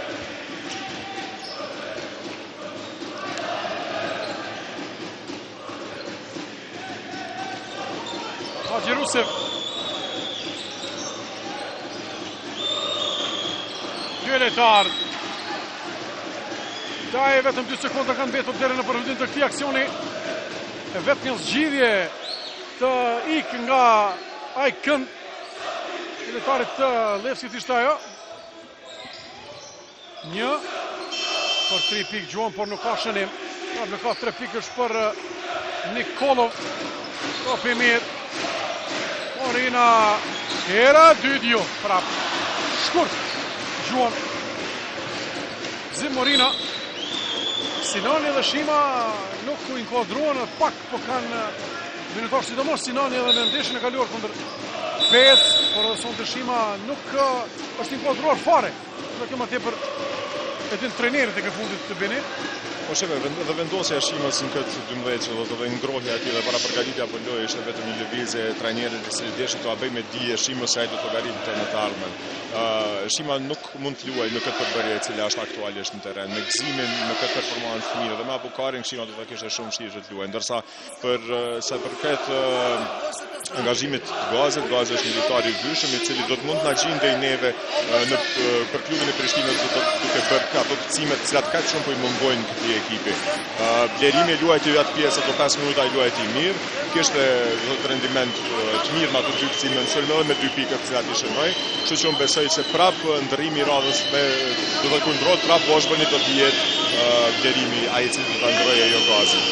Haxhi Rusev. Dy lojtar. Daj vetëm 2 sekonda kanë mbetur deri në përfundim të këtij aksioni. E vetëm një zgjidhje të ik nga ai kënd. Lojtarit të Levskit ishte ajo. Një për 3 pikë gjuan, por nuk ka shënim. Ka 3 pikësh për Nikolov. Topi mirë. Morina. Era Dydio. Prap. Shkurt. Gjuan. Zim Morina. Sinani dhe Shima nuk u inkuadruan pak, po kanë minutar sidomos Sinani edhe në ndeshjen e kaluar kundër PES, por edhe sonte Shima nuk është inkuadruar fare. Në kjo më tepër e din trajnerit e ke fundit të bini. Po sheme, dhe vendosja e Shimës në këtë 12 që do të dhe ngrohja ati dhe para përgatitja për lojë ishte vetëm një lëvizje e trajnerit që deshi të abej me dije Shimës se ai do të llogaritë në të ardhmen. Shima nuk mund të luaj në këtë përbërje e cila është aktualisht në terren. Me Gzimin në këtë performancë të mirë dhe me Abukarin Shima do të kishte shumë vështirë të luajë, ndërsa sa përket angazhimit të Gazit, Gazi është një lojtar i vyshëm i cili do të mund të na gjindej neve për klubin e Prishtinës duke bërë ato kërcimet të cilat kaq shumë po i mungojnë këtij ekipi. Blerimi luajti atë pjesë ato 5 minuta i luajti mirë, kishte rendiment të mirë me ato 2 kërcime në sulm me 2 pikë të cilat i shënoi, kështu që unë besoj se prap ndërrimi i radhës do të kundrohet prap Washburni do të jetë blerimi ai i cili do ta ndrojë jo Gazi.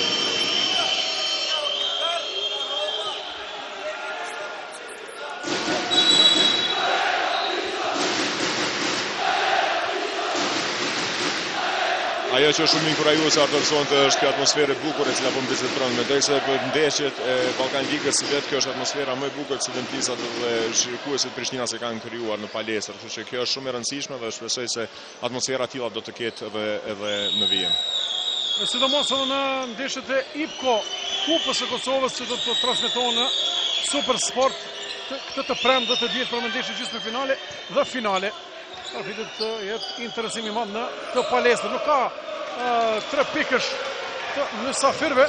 Ajo që është shumë inkurajuese Artërsonte është kjo atmosferë e bukur e cila po mbizëtron. Mendoj se për ndeshjet e Ballkan Ligës vetë kjo është atmosfera më e bukur që ventisat dhe shikuesit Prishtinas e kanë krijuar në palestër, kështu që kjo është shumë e rëndësishme dhe shpresoj se atmosfera e tilla do të ketë edhe në vijim. Sidomos edhe në ndeshjet e IPCO Kupës së Kosovës që do të transmetohen në Super Sport këtë të premte dhe të diel për ndeshjet gjysmëfinale dhe finale. Arbitit të jetë interesim i madh në këtë palestër. Nuk ka 3 pikësh të mysafirëve.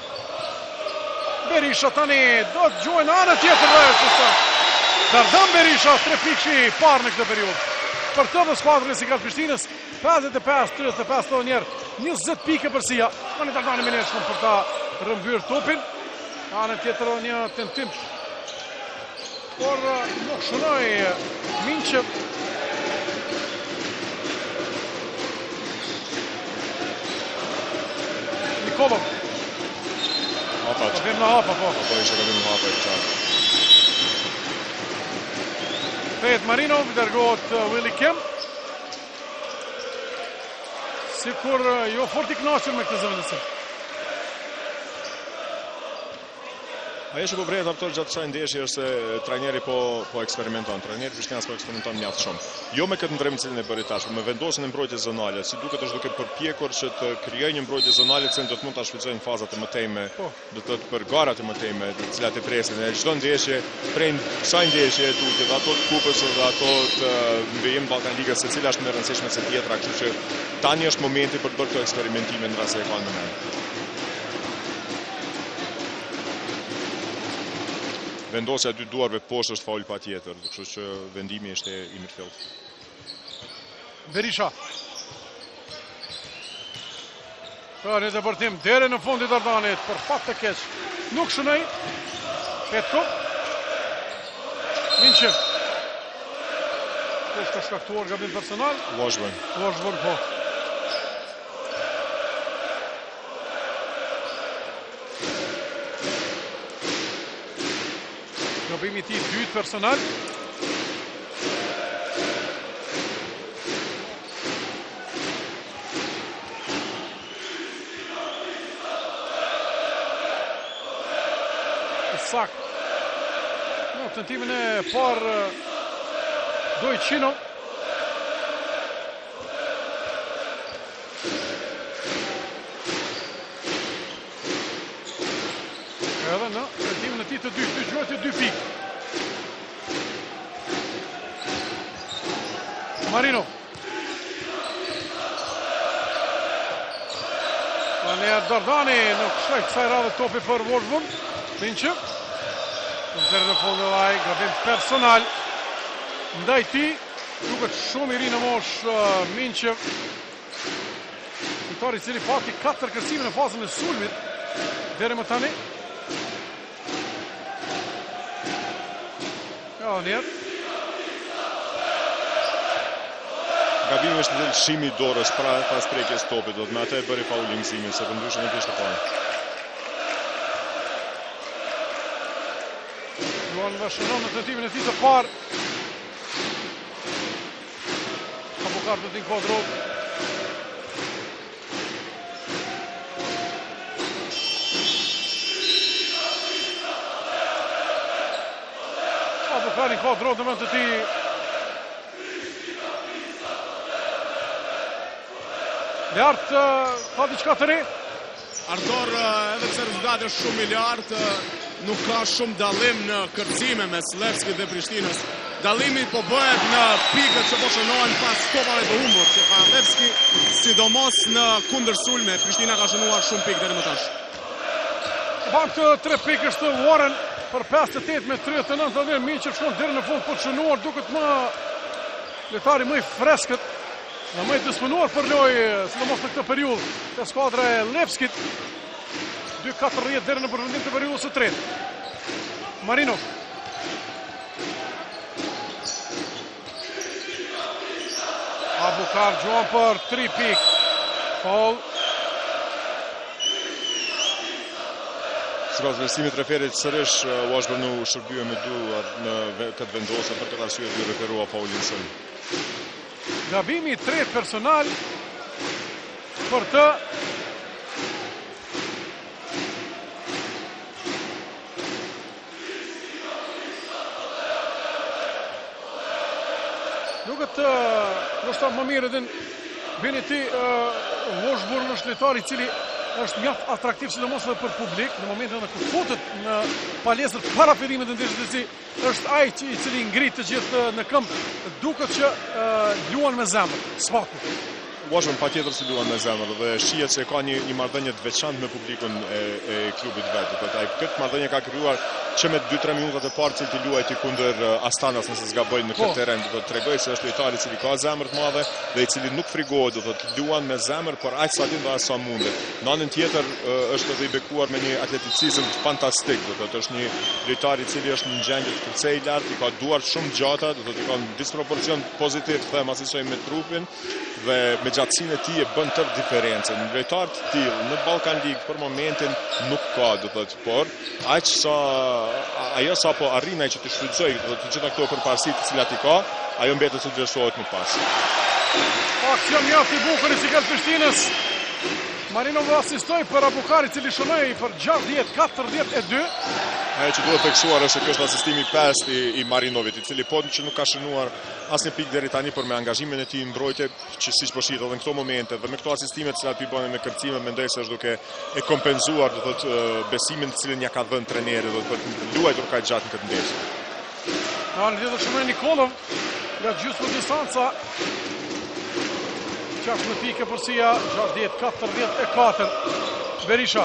Berisha tani do të gjojnë anë tjetër dhe Dardan Berisha 3 pikë i parë në këtë periudhë. Për të dhe skuadrën e Sigal Prishtinës 55-35 të njerë 20 pikë për Sia. Tani Dardani me neshëm për ta rëmbyrë topin. Anë tjetër një tentim. Por nuk shënoj Minqev. Nikolov. Hapaq. Vim në hapa, po. Po ishte gabim në hapa i qartë. Kthehet Marinov, dërgohet Willy Kemp. Sikur jo fort i kënaqur me këtë zëvendësim. Ajo që po vret Artur gjatë kësaj ndeshje është se trajneri po eksperimenton. Trajneri Prishtinas po eksperimenton mjaft shumë. Jo me këtë ndrym cilin e bëri tash, me vendosjen e mbrojtjes zonale, si duket është duke përpjekur që të krijojë një mbrojtje zonale që do të mund ta shfrytëzojë në fazat e mëtejme, do të thotë për garat e mëtejme, të cilat e presin. Në çdo ndeshje, prej kësaj ndeshje duket ato të kupës dhe ato të mbijim Ballkan Ligës, secila është më e rëndësishme se tjetra, kështu që tani është momenti për të bërë këto eksperimentime në rast se e kanë në mend. Vendosja e dy duarve poshtë është faul patjetër, kështu që vendimi është i mirëfillt. Berisha. Ka një depërtim deri në fundit Dardanit, për fat të keq. Nuk shënoj. Petko. Minqev. Është shkaktuar gabim personal. Washburn, po. Gabimi i tij dytë personal. Isak. Në tentimin e parë Dojqino. Edhe në tentimin e tij të dytë, gjojtë 2 pikë. Marino. Njerë Dardani nuk shoj kësaj radhe topi për Washburn. Minqev. Në zërë në fund e laj, gabim personal. Ndaj ti, duket shumë i ri në mosh Minqev. Fitari cili pati 4 kërcime në fazën e sulmit. Dere më tani. Ja, njerë. Gabimi është në lëshimi i dorës pas prekjes topit, do të me atë e bëri faul gëzimin, se përndryshe nuk ishte parë. Luan vëshënon në tentimin e tij të parë. Abukar do të inkuadrohet. Abukar inkuadrohet në vend të tij. Lartë, ka diçka të re? Artur, edhe pse rezultati është shumë i lartë, nuk ka shumë dallim në kërcime mes Levski dhe Prishtinës. Dallimi po bëhet në pikët që po shënohen pas topave të humbur që ka Levski, sidomos në kundërsulme. Prishtina ka shënuar shumë pikë deri më tash. Ban të 3 pikësh të Warren për 58 me 39, Minqev shkon deri në fund, po të shënuar duket më lojtari më i freskët. Në më i disponuar për lojë, sidomos në këtë periudhë, të skuadra e Levskit. 2-4 deri në përfundim të periudhës së tretë. Marinov. Abukar gjuan për 3 pikë. Foul. Sipas vlerësimit referit sërish Washburn u shërbye me në këtë vendosje për këtë arsye dy referua faulin sën. Gabimi i tretë personal për të. Duket ndoshta më mirë edhe vini ti Washburn është lojtari i cili është mjaft atraktiv sidomos edhe për publik në momentin kur futet në palestër para fillimit të ndeshjes, është ai i cili ngrit të gjithë në këmbë, duket që luan me zemër, sfaku. Washburn patjetër se luan me zemër dhe shihet se ka një marrëdhënie të veçantë me publikun e klubit vet. Ai këtë marrëdhënie ka krijuar që me 2-3 minutat e parë që ti luajti kundër Astanas nëse s'gaboj në këtë terren, do të tregoj se është lojtari i cili ka zemër të madhe dhe i cili nuk frigohet, do të luan me zemër, por aq sa din dhe aq sa mundet. Në anën tjetër është edhe i bekuar me një atleticizëm fantastik, do të thotë është një lojtar i cili është në gjendje të kërcej lart, i ka duar shumë gjata, do të thotë i ka një disproporcion pozitiv them asaj me trupin dhe me gjatësinë e tij e bën tërë diferencën. Një lojtar të tillë në Ballkan League për momentin nuk ka, do të thotë, por aq sa ajo sapo arrin ai që të shfrytëzoj të gjitha këto përparësitë të cilat i ka, ajo mbetet të vlerësohet më pas. Aksion mjaft i bukur i Sigal Prishtinës. Marinov asistoi për Abukari i cili shënoi për 60-42. Ajo që duhet theksuar është se ky është asistimi 5 i Marinovit, i cili po që nuk ka shënuar asnjë pikë deri tani, por me angazhimin e tij në mbrojtje, që siç po shihet edhe në këto momente dhe me këto asistime të cilat i bën me kërcime, mendoj se është duke e kompenzuar, do thotë, besimin të cilin ja ka dhënë trajneri, do të thotë, luajtur kaq gjatë në këtë ndeshje. Në anën tjetër shënoi Nikolov nga gjysmë distanca. 6 pike përsia, 60-44. Berisha.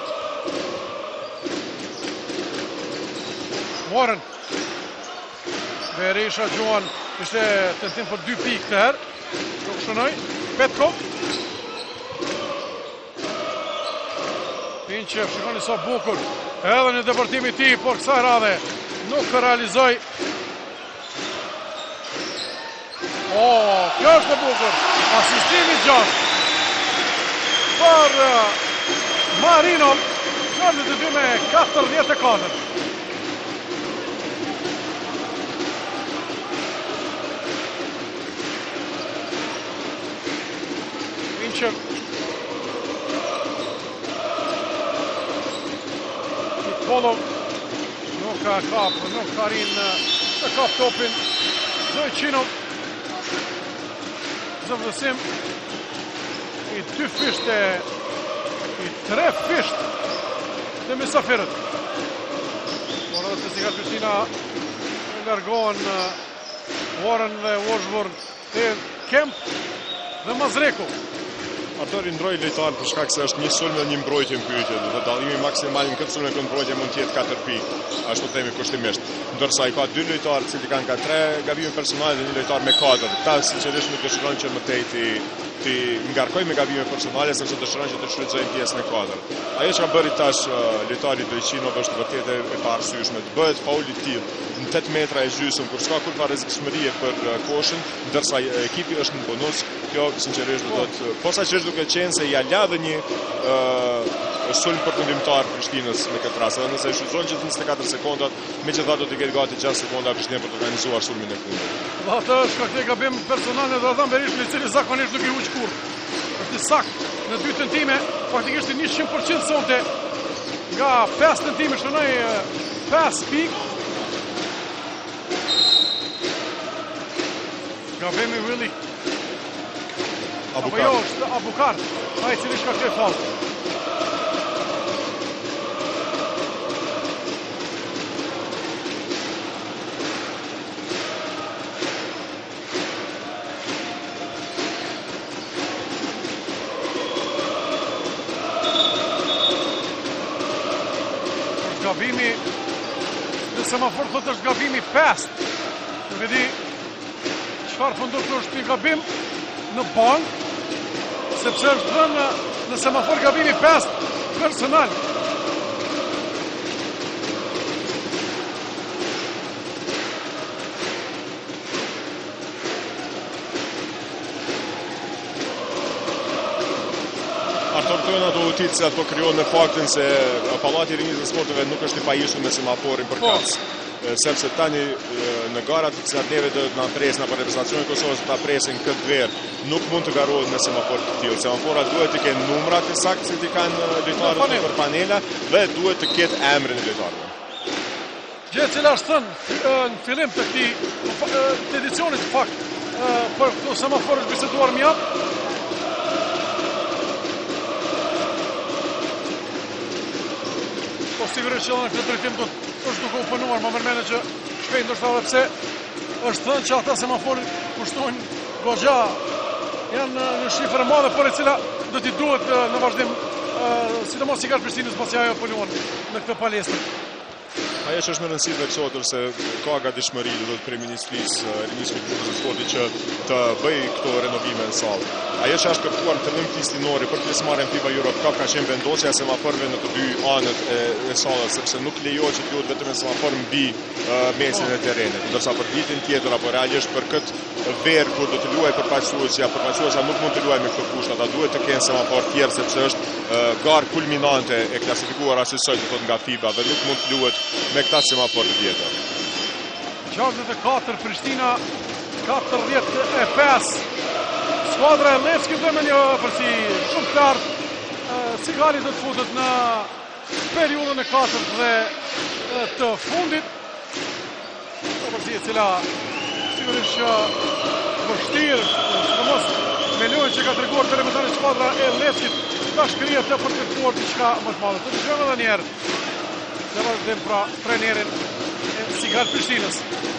Warren. Berisha gjuan, ishte tentim për 2 pikë të herë. Nuk shënoj. Petkov. Pinqev, shikoni sa bukur. Edhe në depërtimi ti, por kësaj radhe nuk realizoj. Kjo është e bukur. Asistimi 6 për Marinov. Në të dy me 44. Pinqev. Nikolov nuk ka kap, nuk ka rin të kap topin. Dojqinov. Zëvësim i 2 fishte, i 3 fisht të misafirët. Por edhe se Sigal Prishtina largohen Warren dhe Washburn e Kemp dhe Mazreku. Artori ndroi lojtar për shkak se është një sulm dhe një mbrojtje në pyetje, do të dallimi maksimal në këtë sulm e mbrojtje mund të jetë 4 pikë, ashtu themi kushtimisht. Ndërsa i ka 2 lojtarë që kanë ka 3 gabime personale dhe një lojtar me 4. Ta sinqerisht nuk dëshirojnë që më tej ti ngarkoj me gabime personale sepse dëshirojnë që të shfrytëzojnë pjesën e 4. Ajo që ka bëri tash lojtari Dojqinov është vërtet e paarsyeshme. Të bëhet faul i tillë në 8 metra e gjysmë kur s'ka kurrë rrezikshmërie për koshën, ndërsa ekipi është në bonus. Kjo sinqerisht do të posaçërisht duke qenë se ja la dhe një sulm përfundimtar Prishtinës në këtë rast. Edhe nëse e shfrytëzon që 24 sekondat, megjithatë do të ketë gati 6 sekonda Prishtina për të organizuar sulmin e fundit. Atë është ka këtë gabim personal në Dradhan Berishën, i cili zakonisht nuk i huq kurrë. Është sakt në 2 tentime, faktikisht 100% sonte. Nga 5 tentime shënoi 5 pikë. Gabimi Willi. Apo jo, është Abukar, ai cili shka këtë fallë. Gabimi në semafor thotë është gabimi 5. Nuk e di çfarë fundot është një gabim në bank, sepse është dhënë në semafor gabimi 5 personal. Artortojnë ato utitë se ato kryohen me faktin se Pallati i Rinisë dhe Sporteve nuk është i pajishur me semaforin për kac. sepse tani në garat të cilat neve do na presin apo reprezentacioni i Kosovës ta presin këtë verë, nuk mund të garohet me semafor të tillë. Semaforat duhet të kenë numrat e saktë që i kanë lojtarët nëpër panela dhe duhet të ketë emrin e lojtarëve. Gjë që është thënë në fillim të këtij edicionit fakt për këto semaforë është biseduar mjaft. Po sigurisht që në këtë drejtim është duke u punuar, më mërmene që shpejt ndoshta edhe pse është thënë që ata semaforë kushtojnë goxha, janë në shifër e madhe, por e cila do t'i duhet në vazhdim, sidomos Sigal Prishtinës pasi ajo punuan në këtë palestër. Ajo që është më rëndësi veksotur se ka gatishmëri do të kryeministrisë Rinisë të Sportit që të bëj këto renovime në sallë. Ajo që është kërkuar në fillim fistinori për pjesëmarrjen FIBA Europe Cup ka qenë vendosja e semaforëve në të dy anët e sallës, sepse nuk lejohet që të luhet vetëm semafor mbi mesin e terrenit, ndërsa për vitin tjetër apo realisht për këtë verë kur do të luajë përfaqësuesja nuk mund të luajë me këto kushte, ata duhet të kenë semafor tjerë sepse është garë kulminante e klasifikuar asaj nga FIBA dhe nuk mund të luhet me këta semafor të vjetër. 64 Prishtina, 45 skuadra e Levski dhe me një përsi shumë të lartë. Sigali do të futet në periudhën e 4 dhe të fundit. Përsi e cila sigurisht që vështirë, sidomos me lojën që ka treguar perimetari skuadra e Levskit, ka shkrije të përkërkuar diçka më të madhe. Të dëgjojmë edhe njerë në vazhdim pra trenerin e Sigal Prishtinës.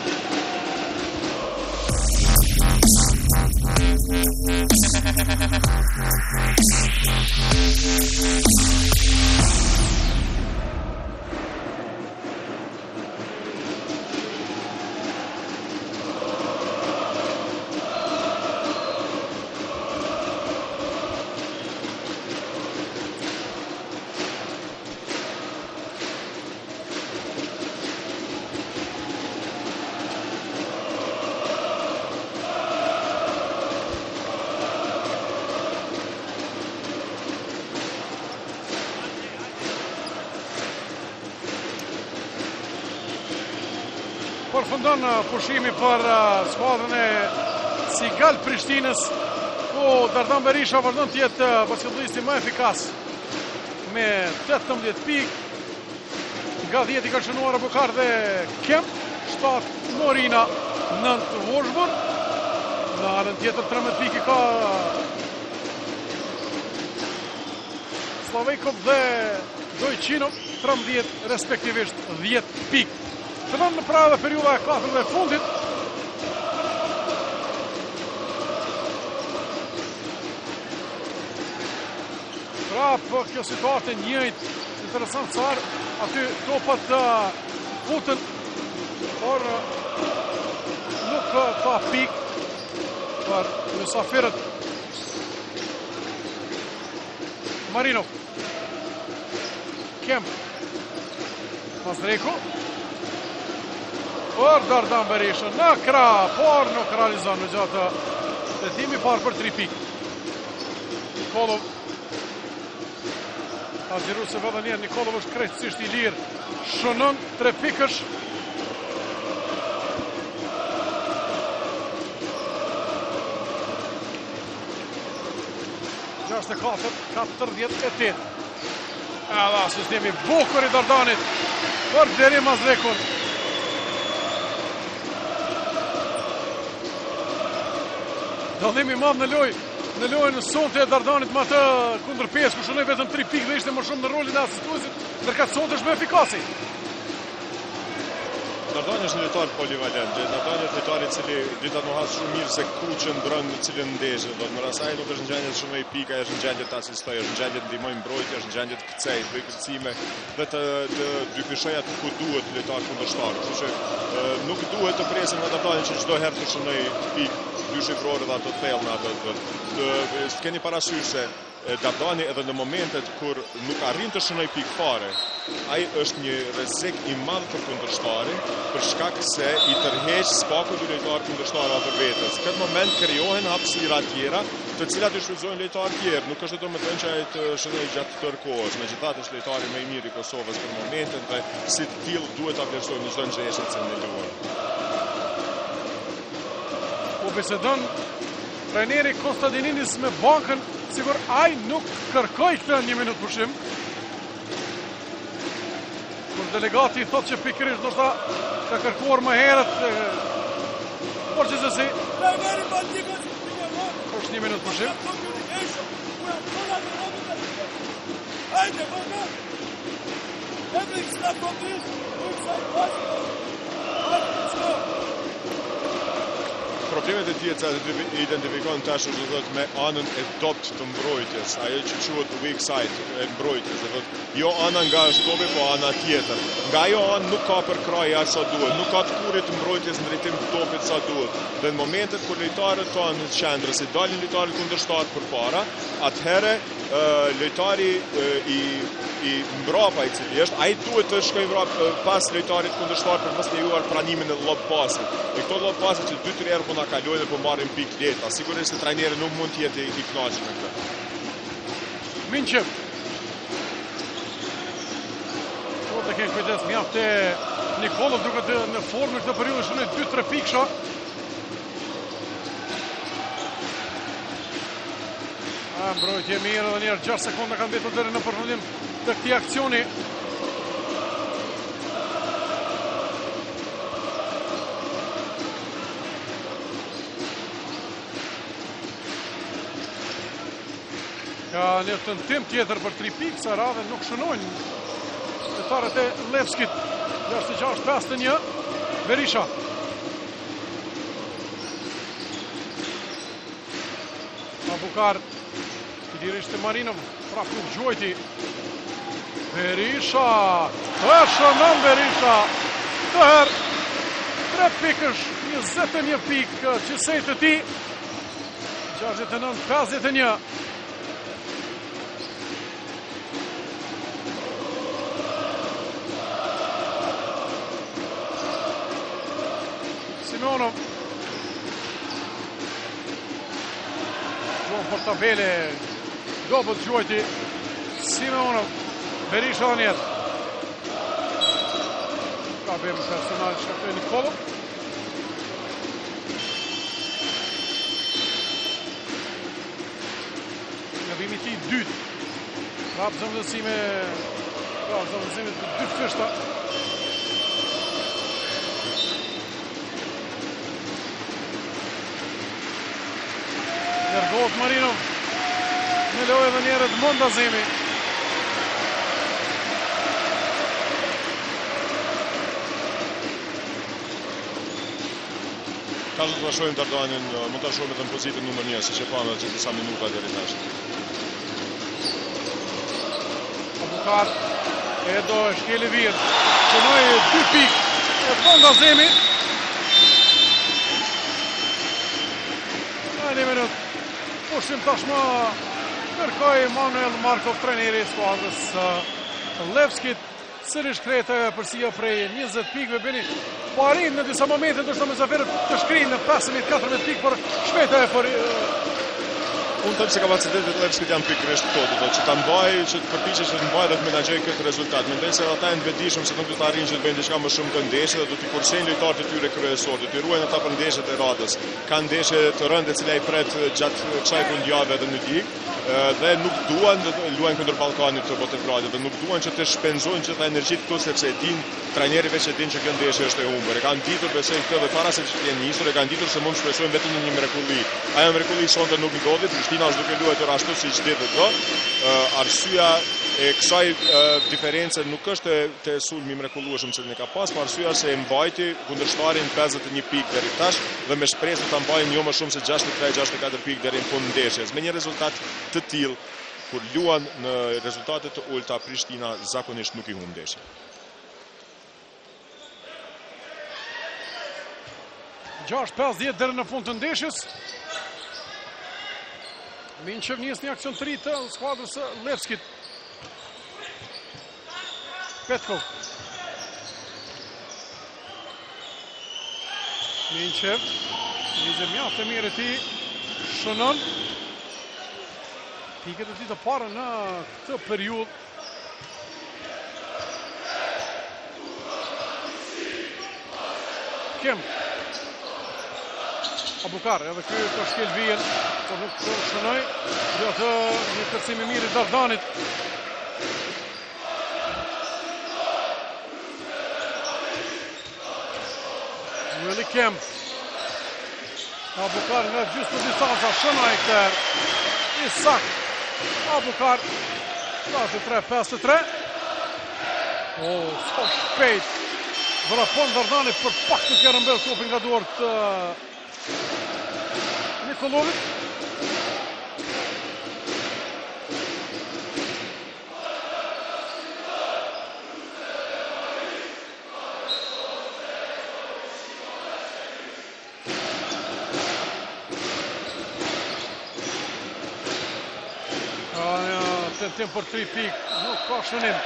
Përfundon pushimi për skuadrën e Sigal Prishtinës, ku Dardan Berisha vazhdon të jetë basketbollisti më efikas me 18 pikë. Nga 10 i ka shënuar Abukar dhe Kemp, 7 Morina, 9 Washburn. Në anën tjetër 13 pikë ka Slavejkov dhe Dojqinov, 13 respektivisht 10 pikë. Fillon në pra dhe periuda e 4 dhe fundit. Pra për kjo situatë njëjtë, interesant sar, aty topat futën, por nuk ka pikë për mysafirët. Marinov, Kemp, Mazreko, për Dardan Berisha në krah, por nuk realizon në gjatë tentimi parë për 3 pikë. Nikolov ka xhiru se vëllë njerë, Nikolov është krejtësisht i lirë, shënon 3 pikësh. Gjashtë 48. Edhe sistemi bukur i Dardanit për deri Mazrekun. Dallimi i madh në lojën e sonte e Dardanit me atë kundër pesë, ku shënoi vetëm 3 pikë dhe ishte më shumë në rolin e asistuesit, ndërkëtë sonte është më efikasi. Dardani është një lojtar polivalent. Dardani është lojtar i cili dita nuk has shumë mirë se ku qëndron në cilën ndeshje. Do të rasaj nuk është në gjendje të shënoj pika, është në gjendje të asistojë, është në gjendje të ndihmojë mbrojtje, është në gjendje të kthejë, bëj kërcime dhe të dyfishoj aty ku duhet lojtar kundërshtar. Kështu që nuk duhet të presim nga Dardani që çdo herë të shënoj pikë dy shifrore dhe ato të thellë ato. Keni parasysh se Dardani edhe në momentet kur nuk arrin të shënoj pikë fare, ai është një rrezik i madh për kundërshtarin, për shkak se i tërheq spaku dy lojtarë kundërshtarë për vetes. Këtë moment krijohen hapësira tjera të cilat i shfrytëzojnë lojtarë tjerë. Nuk është domethënë që ai të shënojë gjatë tërë kohës. Megjithatë është lojtari më i mirë i Kosovës për momentin dhe si të tillë duhet ta vlerësojmë çdo ndeshje që ne luajmë. Po bisedon trajneri Konstantininis me bankën, sigur ai nuk kërkoi këtë 1 minutë pushim. Kur delegati thotë që pikërisht ndoshta ka kërkuar më herët, por gjithsesi Trajneri Baltikës është 1 minutë pushim. Hajde, vërga! Every step of this looks like possible. Problemet e tjera që identifikon tash është do të me anën e dobët të mbrojtjes, ajo që quhet weak side e mbrojtjes, do të jo ana nga shtopi, po ana tjetër. Nga ajo anë nuk ka përkrahje as sa duhet, nuk ka të kurrit të mbrojtjes në drejtim të topit sa duhet. Dhe në momentet kur lojtarët tonë në qendrë, si dalin lojtarët kundërshtar përpara, atëherë lojtari i mbrapa i cili është, ai duhet të shkojë mbrapa pas lojtarit kundërshtar për mos lejuar pranimin e lob pasit. E këto lob pasit që 2-3 herë po na kalojnë dhe po marrin pikë lehta. Sigurisht se trajneri nuk mund të jetë i kënaqur me këtë. Minqev. Po të kenë kujdes mjaft e Nikolov duke të në formë në këtë periudhë shënoi 2-3 pikësha. Mbrojtje mirë dhe njerë 6 sekonda kanë betur deri në përfundim të këtij aksioni. Ka një tentim tjetër për 3 pikë, sa radhe nuk shënojnë lojtarët e Levskit. 66-51, Berisha. Abukar, Idirisht të Marinov, prap nuk gjojti. Berisha, të shënon Berisha. Të herë, 3 pikësh, 21 pikë që sejtë të ti. 69-51. Simonov. Gjuon për tabele, dobët gjojti. Simonov, Berisha dhe njerë. Ka bëjmë personal që këtë Nikolov. Nga bimi ti 2. Prapë zëmëdësime të 2 fështa. Nërgohet Marinov. Në lojë dhe njerët Mondazemi. Ka të shojmë Dardanin, mund të shojmë në pozitën numër 1, si që pamë që disa minuta deri tash. Abukar e do shkeli virë. Qënoj 2 pikë e Mondazemi. Në 1 minutë. Pushim tashmë kërkoi Manuel Markov, trajneri i skuadrës Levskit. Sërish krete përsia prej 20 pikëve, bini po arrin në disa momente ndoshta me zaferët të shkrinë në 15-14 pikë, por shpejt e për Unë them se kapacitetet e Levskit janë pikërisht këto, do që ta mbajë, që të përpiqet që të mbajë dhe të menaxhojë këtë rezultat. Mendoj se ata janë vetëdijshëm se nuk do të arrijnë që të bëjnë diçka më shumë të ndeshje dhe do t'i kursejnë lojtarët e tyre kryesor, do t'i ruajnë ata për ndeshjet e radhës. Kanë ndeshje të rënda që i pret gjatë kësaj fundjavë edhe në ligë dhe nuk duan të luajnë kundër Ballkanit të botëvradit dhe nuk duan që të shpenzojnë gjitha energjitë këtu sepse e din trajneri veç e din që kjo ndeshje është e humbur. E kanë ditur besoj këtë dhe para se të jenë nisur, e kanë ditur se mund të shpresojnë vetëm në një mrekulli. Ajo mrekulli sonte nuk ndodhi, Prishtina është duke luajtur ashtu siç ditë do. Arsyeja e kësaj diferencë nuk është te sulmi mrekullueshëm që ne ka pas, por arsyeja se e mbajti kundërshtarin 51 pikë deri tash dhe me shpresë ta mbajnë jo më shumë se 63-64 pikë deri në fund ndeshjes. Me një rezultat të tillë kur luan në rezultate të ulta, Prishtina zakonisht nuk i humb ndeshjen. Gjash 50 deri në fund të ndeshjes. Minqev nis një aksion të ri të skuadrës së Levskit. Petkov. Minqev. Nizë mjaft e mirë ti. Shënon. Piket e tij të parë në këtë periudhë. Kem. Abukar, edhe ky ka shkel vijen, por nuk shënoi. Do të një kërcim i mirë i Dardanit. Willy Kem. Abukar nga gjysmë distanca, shënoi këtë. Isak. Abukar. 53-53. S'ka shpejt. Vrapon Dardani për pak të kjerë mbel topin nga duart Nikolovit. Tentim për 3 pikë, nuk ka shënim.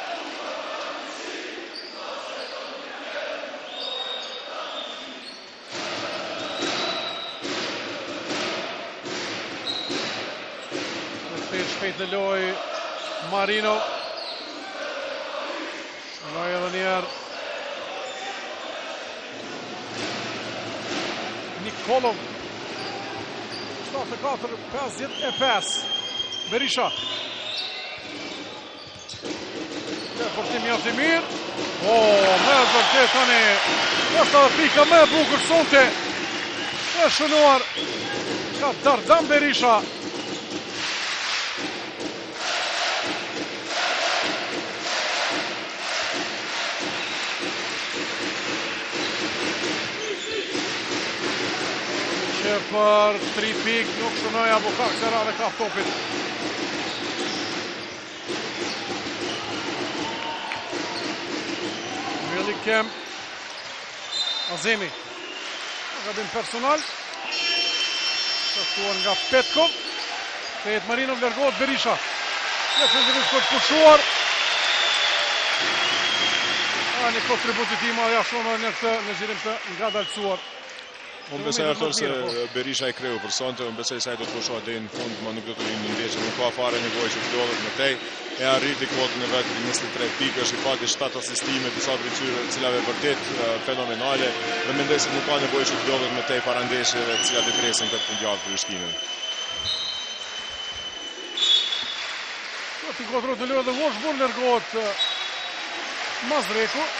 Shpejt në loj Marino. Loj edhe njerë Nikolov. 74-55. Berisha. Portim jaftë i mirë. Me vërtet tani është edhe pika me bukur sonte. E shënuar nga Dardan Berisha. Që për 3 pikë nuk shënoi Abukar se ra dhe ka topin. Willy Kem. Azemi. Gabim personal. Shaftuar nga Petkov. Kthehet Marinov, largohet Berisha. Defensivisht për të pushuar. Një kontribut i tij ja shonë në këtë në zhvillim të ngadalësuar. Unë besoj Artur se Berisha i kreu për sonte, unë besoj se ai do të pushohet deri në fund, ma nuk do të rinë ndeshje, nuk ka fare nevojë që të lodhet me tej. E arriti kvotën e vet 23 pikë, është i pati 7 asistime, disa ndryshime të cilave vërtet fenomenale, dhe mendoj se nuk ka nevojë që të lodhet me tej para ndeshjeve, të cilat e presin këtë fundjavë Prishtinën. Ti kontroll të lodhet dhe Washburn largohet Mazreku.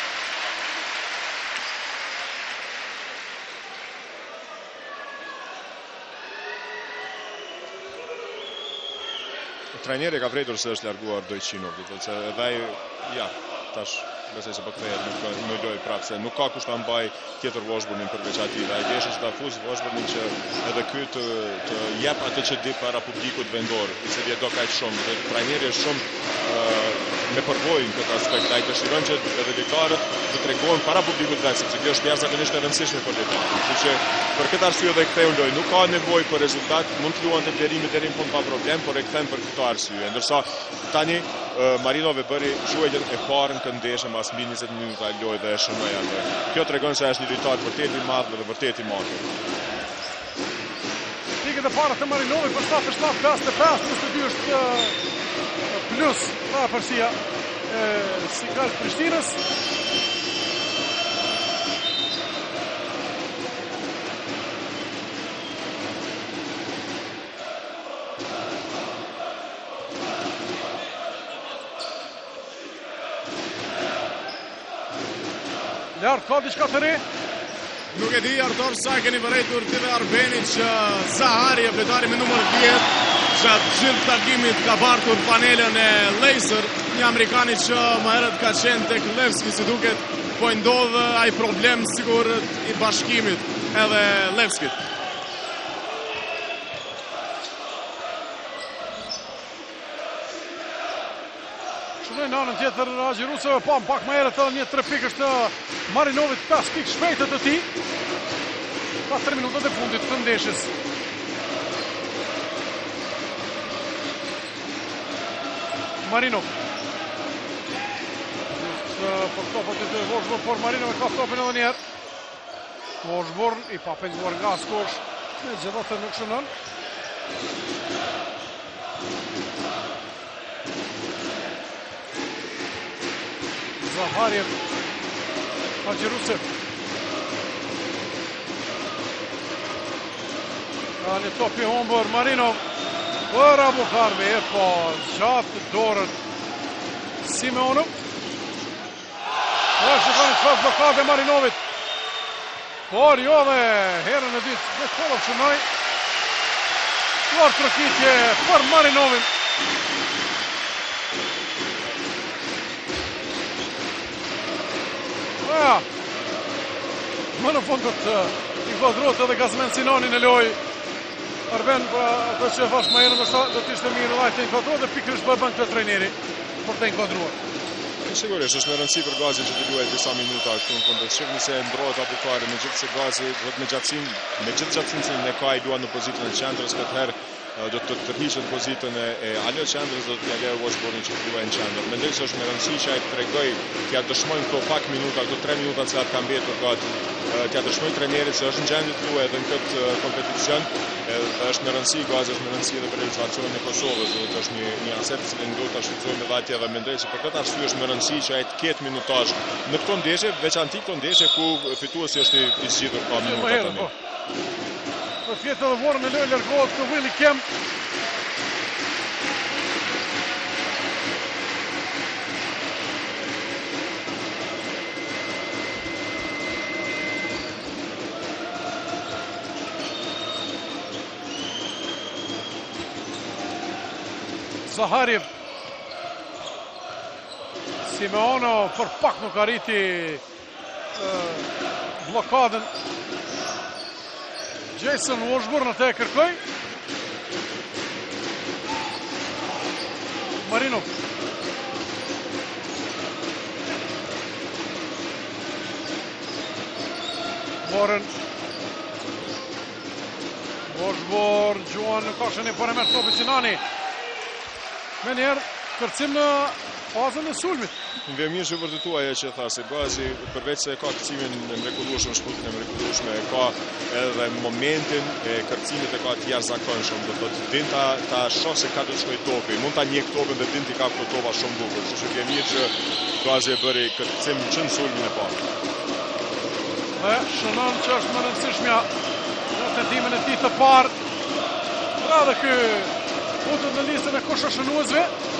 Trajneri ka vretur se është larguar Dojqinov, do të thotë se edhe ai tash besoj se po kthehet në lojë prapë, se nuk ka kush ta mbaj tjetër Washburnin përveç atij. Ai dëshon të ta fuzë Washburnin që edhe ky të jep atë që di para publikut vendor, i cili do kaq shumë. Trajneri është shumë me përvojë në këtë aspekt. Ai dëshiron që edhe lojtarët të tregojnë para publikut vetë, sepse kjo është jashtëzakonisht e rëndësishme për lojtarët. Kështu që për këtë arsye do e kthejnë lojë. Nuk ka nevojë për rezultat, mund të luajnë deri në fund pa problem, por e kthejnë për këtë arsye. Ndërsa tani Marinov e bëri zgjuarjen e parë në këtë ndeshje mas mbi 20 minuta lojë dhe e shënoi atë. Kjo tregon se është një lojtar vërtet i madh dhe vërtet i matur. Pikët e para të Marinovit për 77-55, 22 është plus përsia Sigal Prishtinës. Lart ka diçka të re? Nuk e di Artur sa keni vërejtur ti dhe Arbeni që Zahari e lojtari me numër 10 gjatë gjithë takimit ka bartur panelën e Laser, një amerikani që më herët ka qenë tek Levski, si duket po ndodh ai problem sigur i bashkimit edhe Levskit. Në anën tjetër Agjiruseve, pa pak më herët edhe një 3 pikë është Marinovit, 5 pikë shpejtët të tij. Ka 3 minutat e fundit të ndeshjes. Marinov. Për topët e të Washburn, por Marinov e ka topin edhe njerë. Washburn i pa penguar nga skosh, me gjithatë nuk shënon. Zaharjev, Haxhirusev. Ka një top i humbur Marinov për Abukarmi, e po gjatë dorën Simeonov. Shikoni çfarë blokade Marinovit. Por jo dhe herën e dytë dhe Kolov shënoi. Duar trokitje për Marinovin. Më në fundët i kodrot edhe Gazmen Sinani në loj. Arben, ato që e fash ma herën do t'ishte mirë lajtë të inkodruar dhe pikrisht bën këtë trejneri për të inkodruar. Sigurisht, është në rëndësi për Gazin që të luajë disa minuta këtu në fund. Shihni se ndrohet Abukari, megjithëse Gazi me gjithë gjatësinë që ne ka i luan në pozitën e qendrës, këtë herë do të tërhiqet në pozitën e alo qendrës, do t'ja lejë Washburnin që të luajë në qendër. Mendoj se është me rëndësi që ai të tregoj, t'ja dëshmojnë këto pak minuta, këto 3 minuta që ka mbetur Gazi, t'ja dëshmojnë trajnerit se është në gjendje të luajë edhe në këtë kompeticion. Është me rëndësi, Gazi është me rëndësi edhe për rezultacionin e Kosovës, do të është një aset që ne duhet ta shfrytëzojmë edhe atje, dhe mendoj se për këtë arsye është me rëndësi që ai të ketë minutazh në këto ndeshje, veçanti këto ndeshje ku fituesi është i zgjidhur pa minuta tani. Për fjetë edhe vorën e lojë largohet të Willy Kemp. Zaharjev. Simeonov për pak nuk arriti blokadën. Jason Washburn atë e kërkoi. Marinov. Warren. Washburn gjuan në kashën e paramer topi Sinani. Me njerë kërcim në fazën e sulmit. Më vjen mirë që vërtetua ajo që tha se Gazi përveç se ka kërcimin e mrekullueshëm, shputjen e mrekullueshme, ka edhe momentin e kërcimit e ka të jashtëzakonshëm, do të thotë din ta shoh se ka të shkojë topi, mund ta njeh topin dhe din ti ka këto topa shumë bukur. Kështu që vjen mirë që Gazi e bëri kërcim në sulmin e parë. Dhe shënon që është më rëndësishmja në tentimin e tij të parë. Pra dhe ky futët në listën e koshashënuesve.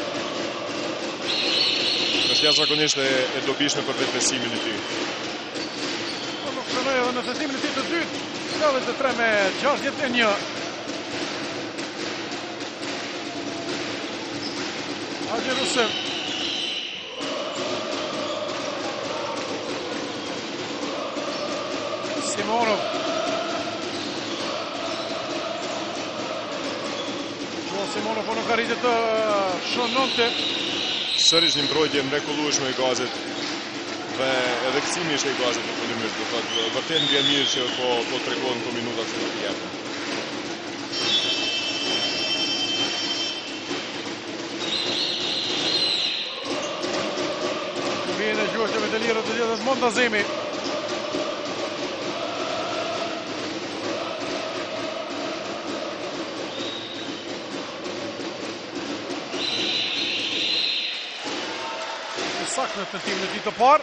Është jashtëzakonisht e dobishme për vetbesimin e tij. Po nuk shënoi edhe në tentimin e tij të dytë, 73 me 61. Haxhirusev. Simeonov. Simeonov po nuk arritet të shënonte. Sërish një mbrojtje mrekullueshme e Gazit dhe edhe kthimi ishte i Gazit në fundimisht, do thotë vërtet më vjen mirë që po tregon këto minuta që do t'i japin. Vjen e gjuhëve të lirë të gjithë Montazemi. Saktë në tentimin e tij të parë.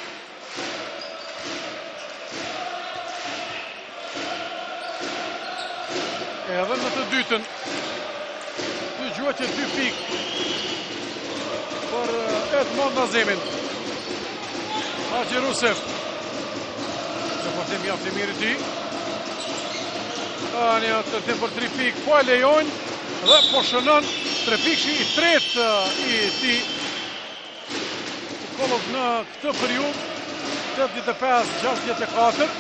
Edhe në të dytën. Dy gjuhëtje 2 pikë për Edmond Nazemin. Haxhirusev. Në portim mjaft i mirë i tij. Një tentim për 3 pikë, po e lejojnë dhe po shënon 3 pikë i tretë i tij. Kolov në këtë periudhë 85-64.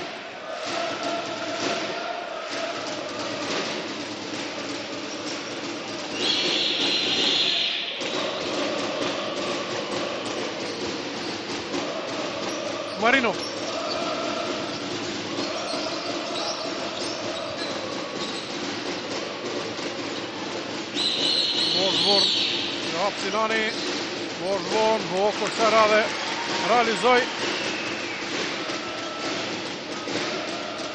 Marinov. Washburn. Hap Sinani. Washburn, Vokër Sara dhe realizoi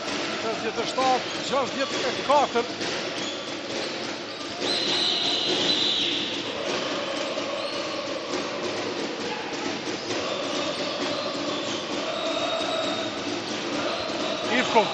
67-64. Markov.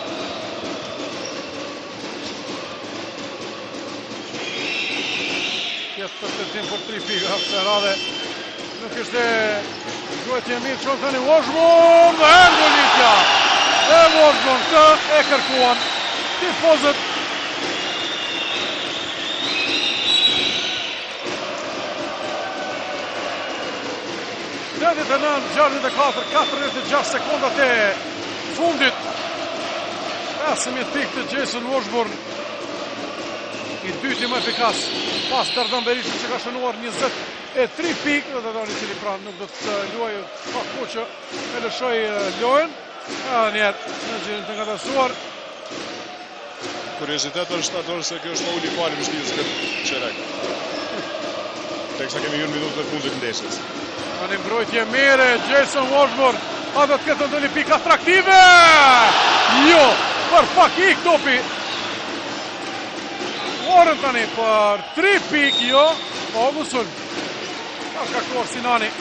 Tjetër të tim për 3 pika, se radhe nuk ishte duhet e mirë qënë tani Washburn dhe golitja e Washburn të e kërkuan tifozët. Në 64, 46 sekundat e fundit. 15 pikë të Jason Washburn. I dyti më efikas pas Dardan Berishit që ka shënuar 23 pikë. Dhe Dani cili pra nuk do të luaj pa ku që e lëshoj lojën. Edhe njerë në gjirin të ngatërsuar. Kuriozitet është atë se kjo është uli pari më shtizë këtë qerek. Teksa kemi hyrë minutë në fundit ndeshjes. Ka një mbrojtje mere, Jason Washburn, a do të ketë në një pikë atraktive? Jo, për pak ik topi. Warren tani për 3 pikë, jo, po Musul. Ka shkaktuar Sinani.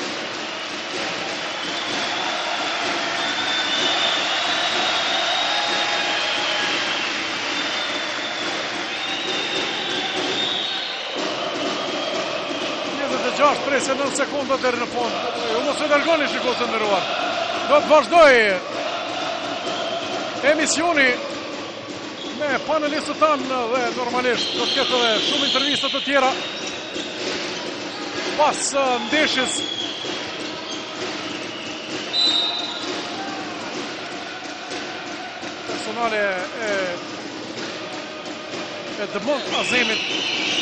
Gjasht presje 9 sekunda deri në fund. Ju mos e dërgoni shikoj të nderuar. Do të vazhdoj emisioni me panelistët tanë dhe normalisht do të ketë edhe shumë intervista të tjera pas ndeshjes. Personale e Dëmont Azemit.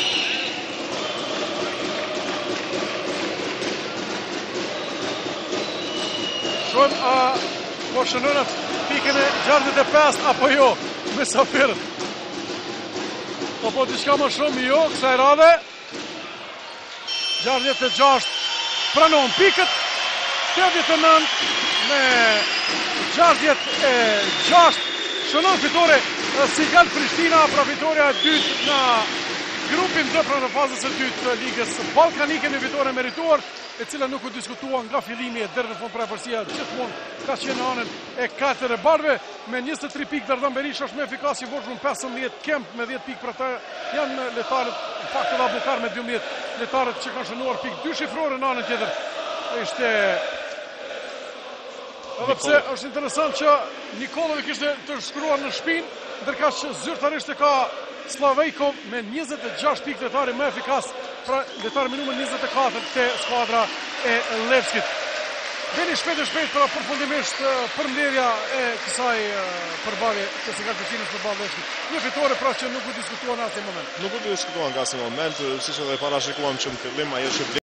A po shënërët pikën e 65 apo jo me safirët. Po diçka më shumë jo kësaj radhe. 66 pranon pikët. 89 me 66 shënon fitore Sigal Prishtina, pra fitoria e dytë në grupin D pra në fazës e dytë të ligës ballkanike, në fitore merituar, e cila nuk u diskutua nga fillimi e deri në fund. Prapërsia gjithmonë ka qenë në anën e 4 e bardhëve me 23 pikë. Dardan Berisha është më efikas i Washburn 15, Kemp me 10 pikë, për ata janë letarët, në fakt edhe Abukar me 12, letarët që kanë shënuar pikë 2 shifrore në anën tjetër. Ishte edhe pse është interesant që Nikolove kishte të shkruar në shpinë, ndërkaq që zyrtarisht e ka Slavejkov me 26 pikë, letari më efikas, pra letari me numër 24 të skuadra e Levskit. Veni shpejt pra përfundimisht përmbledhja e kësaj përballje të Sigal Pristinës përballë Levskit. Një fitore pra që nuk u diskutuan në asnjë moment. Nuk u diskutuan në asnjë moment, siç edhe parashikuam që në fillim ajo që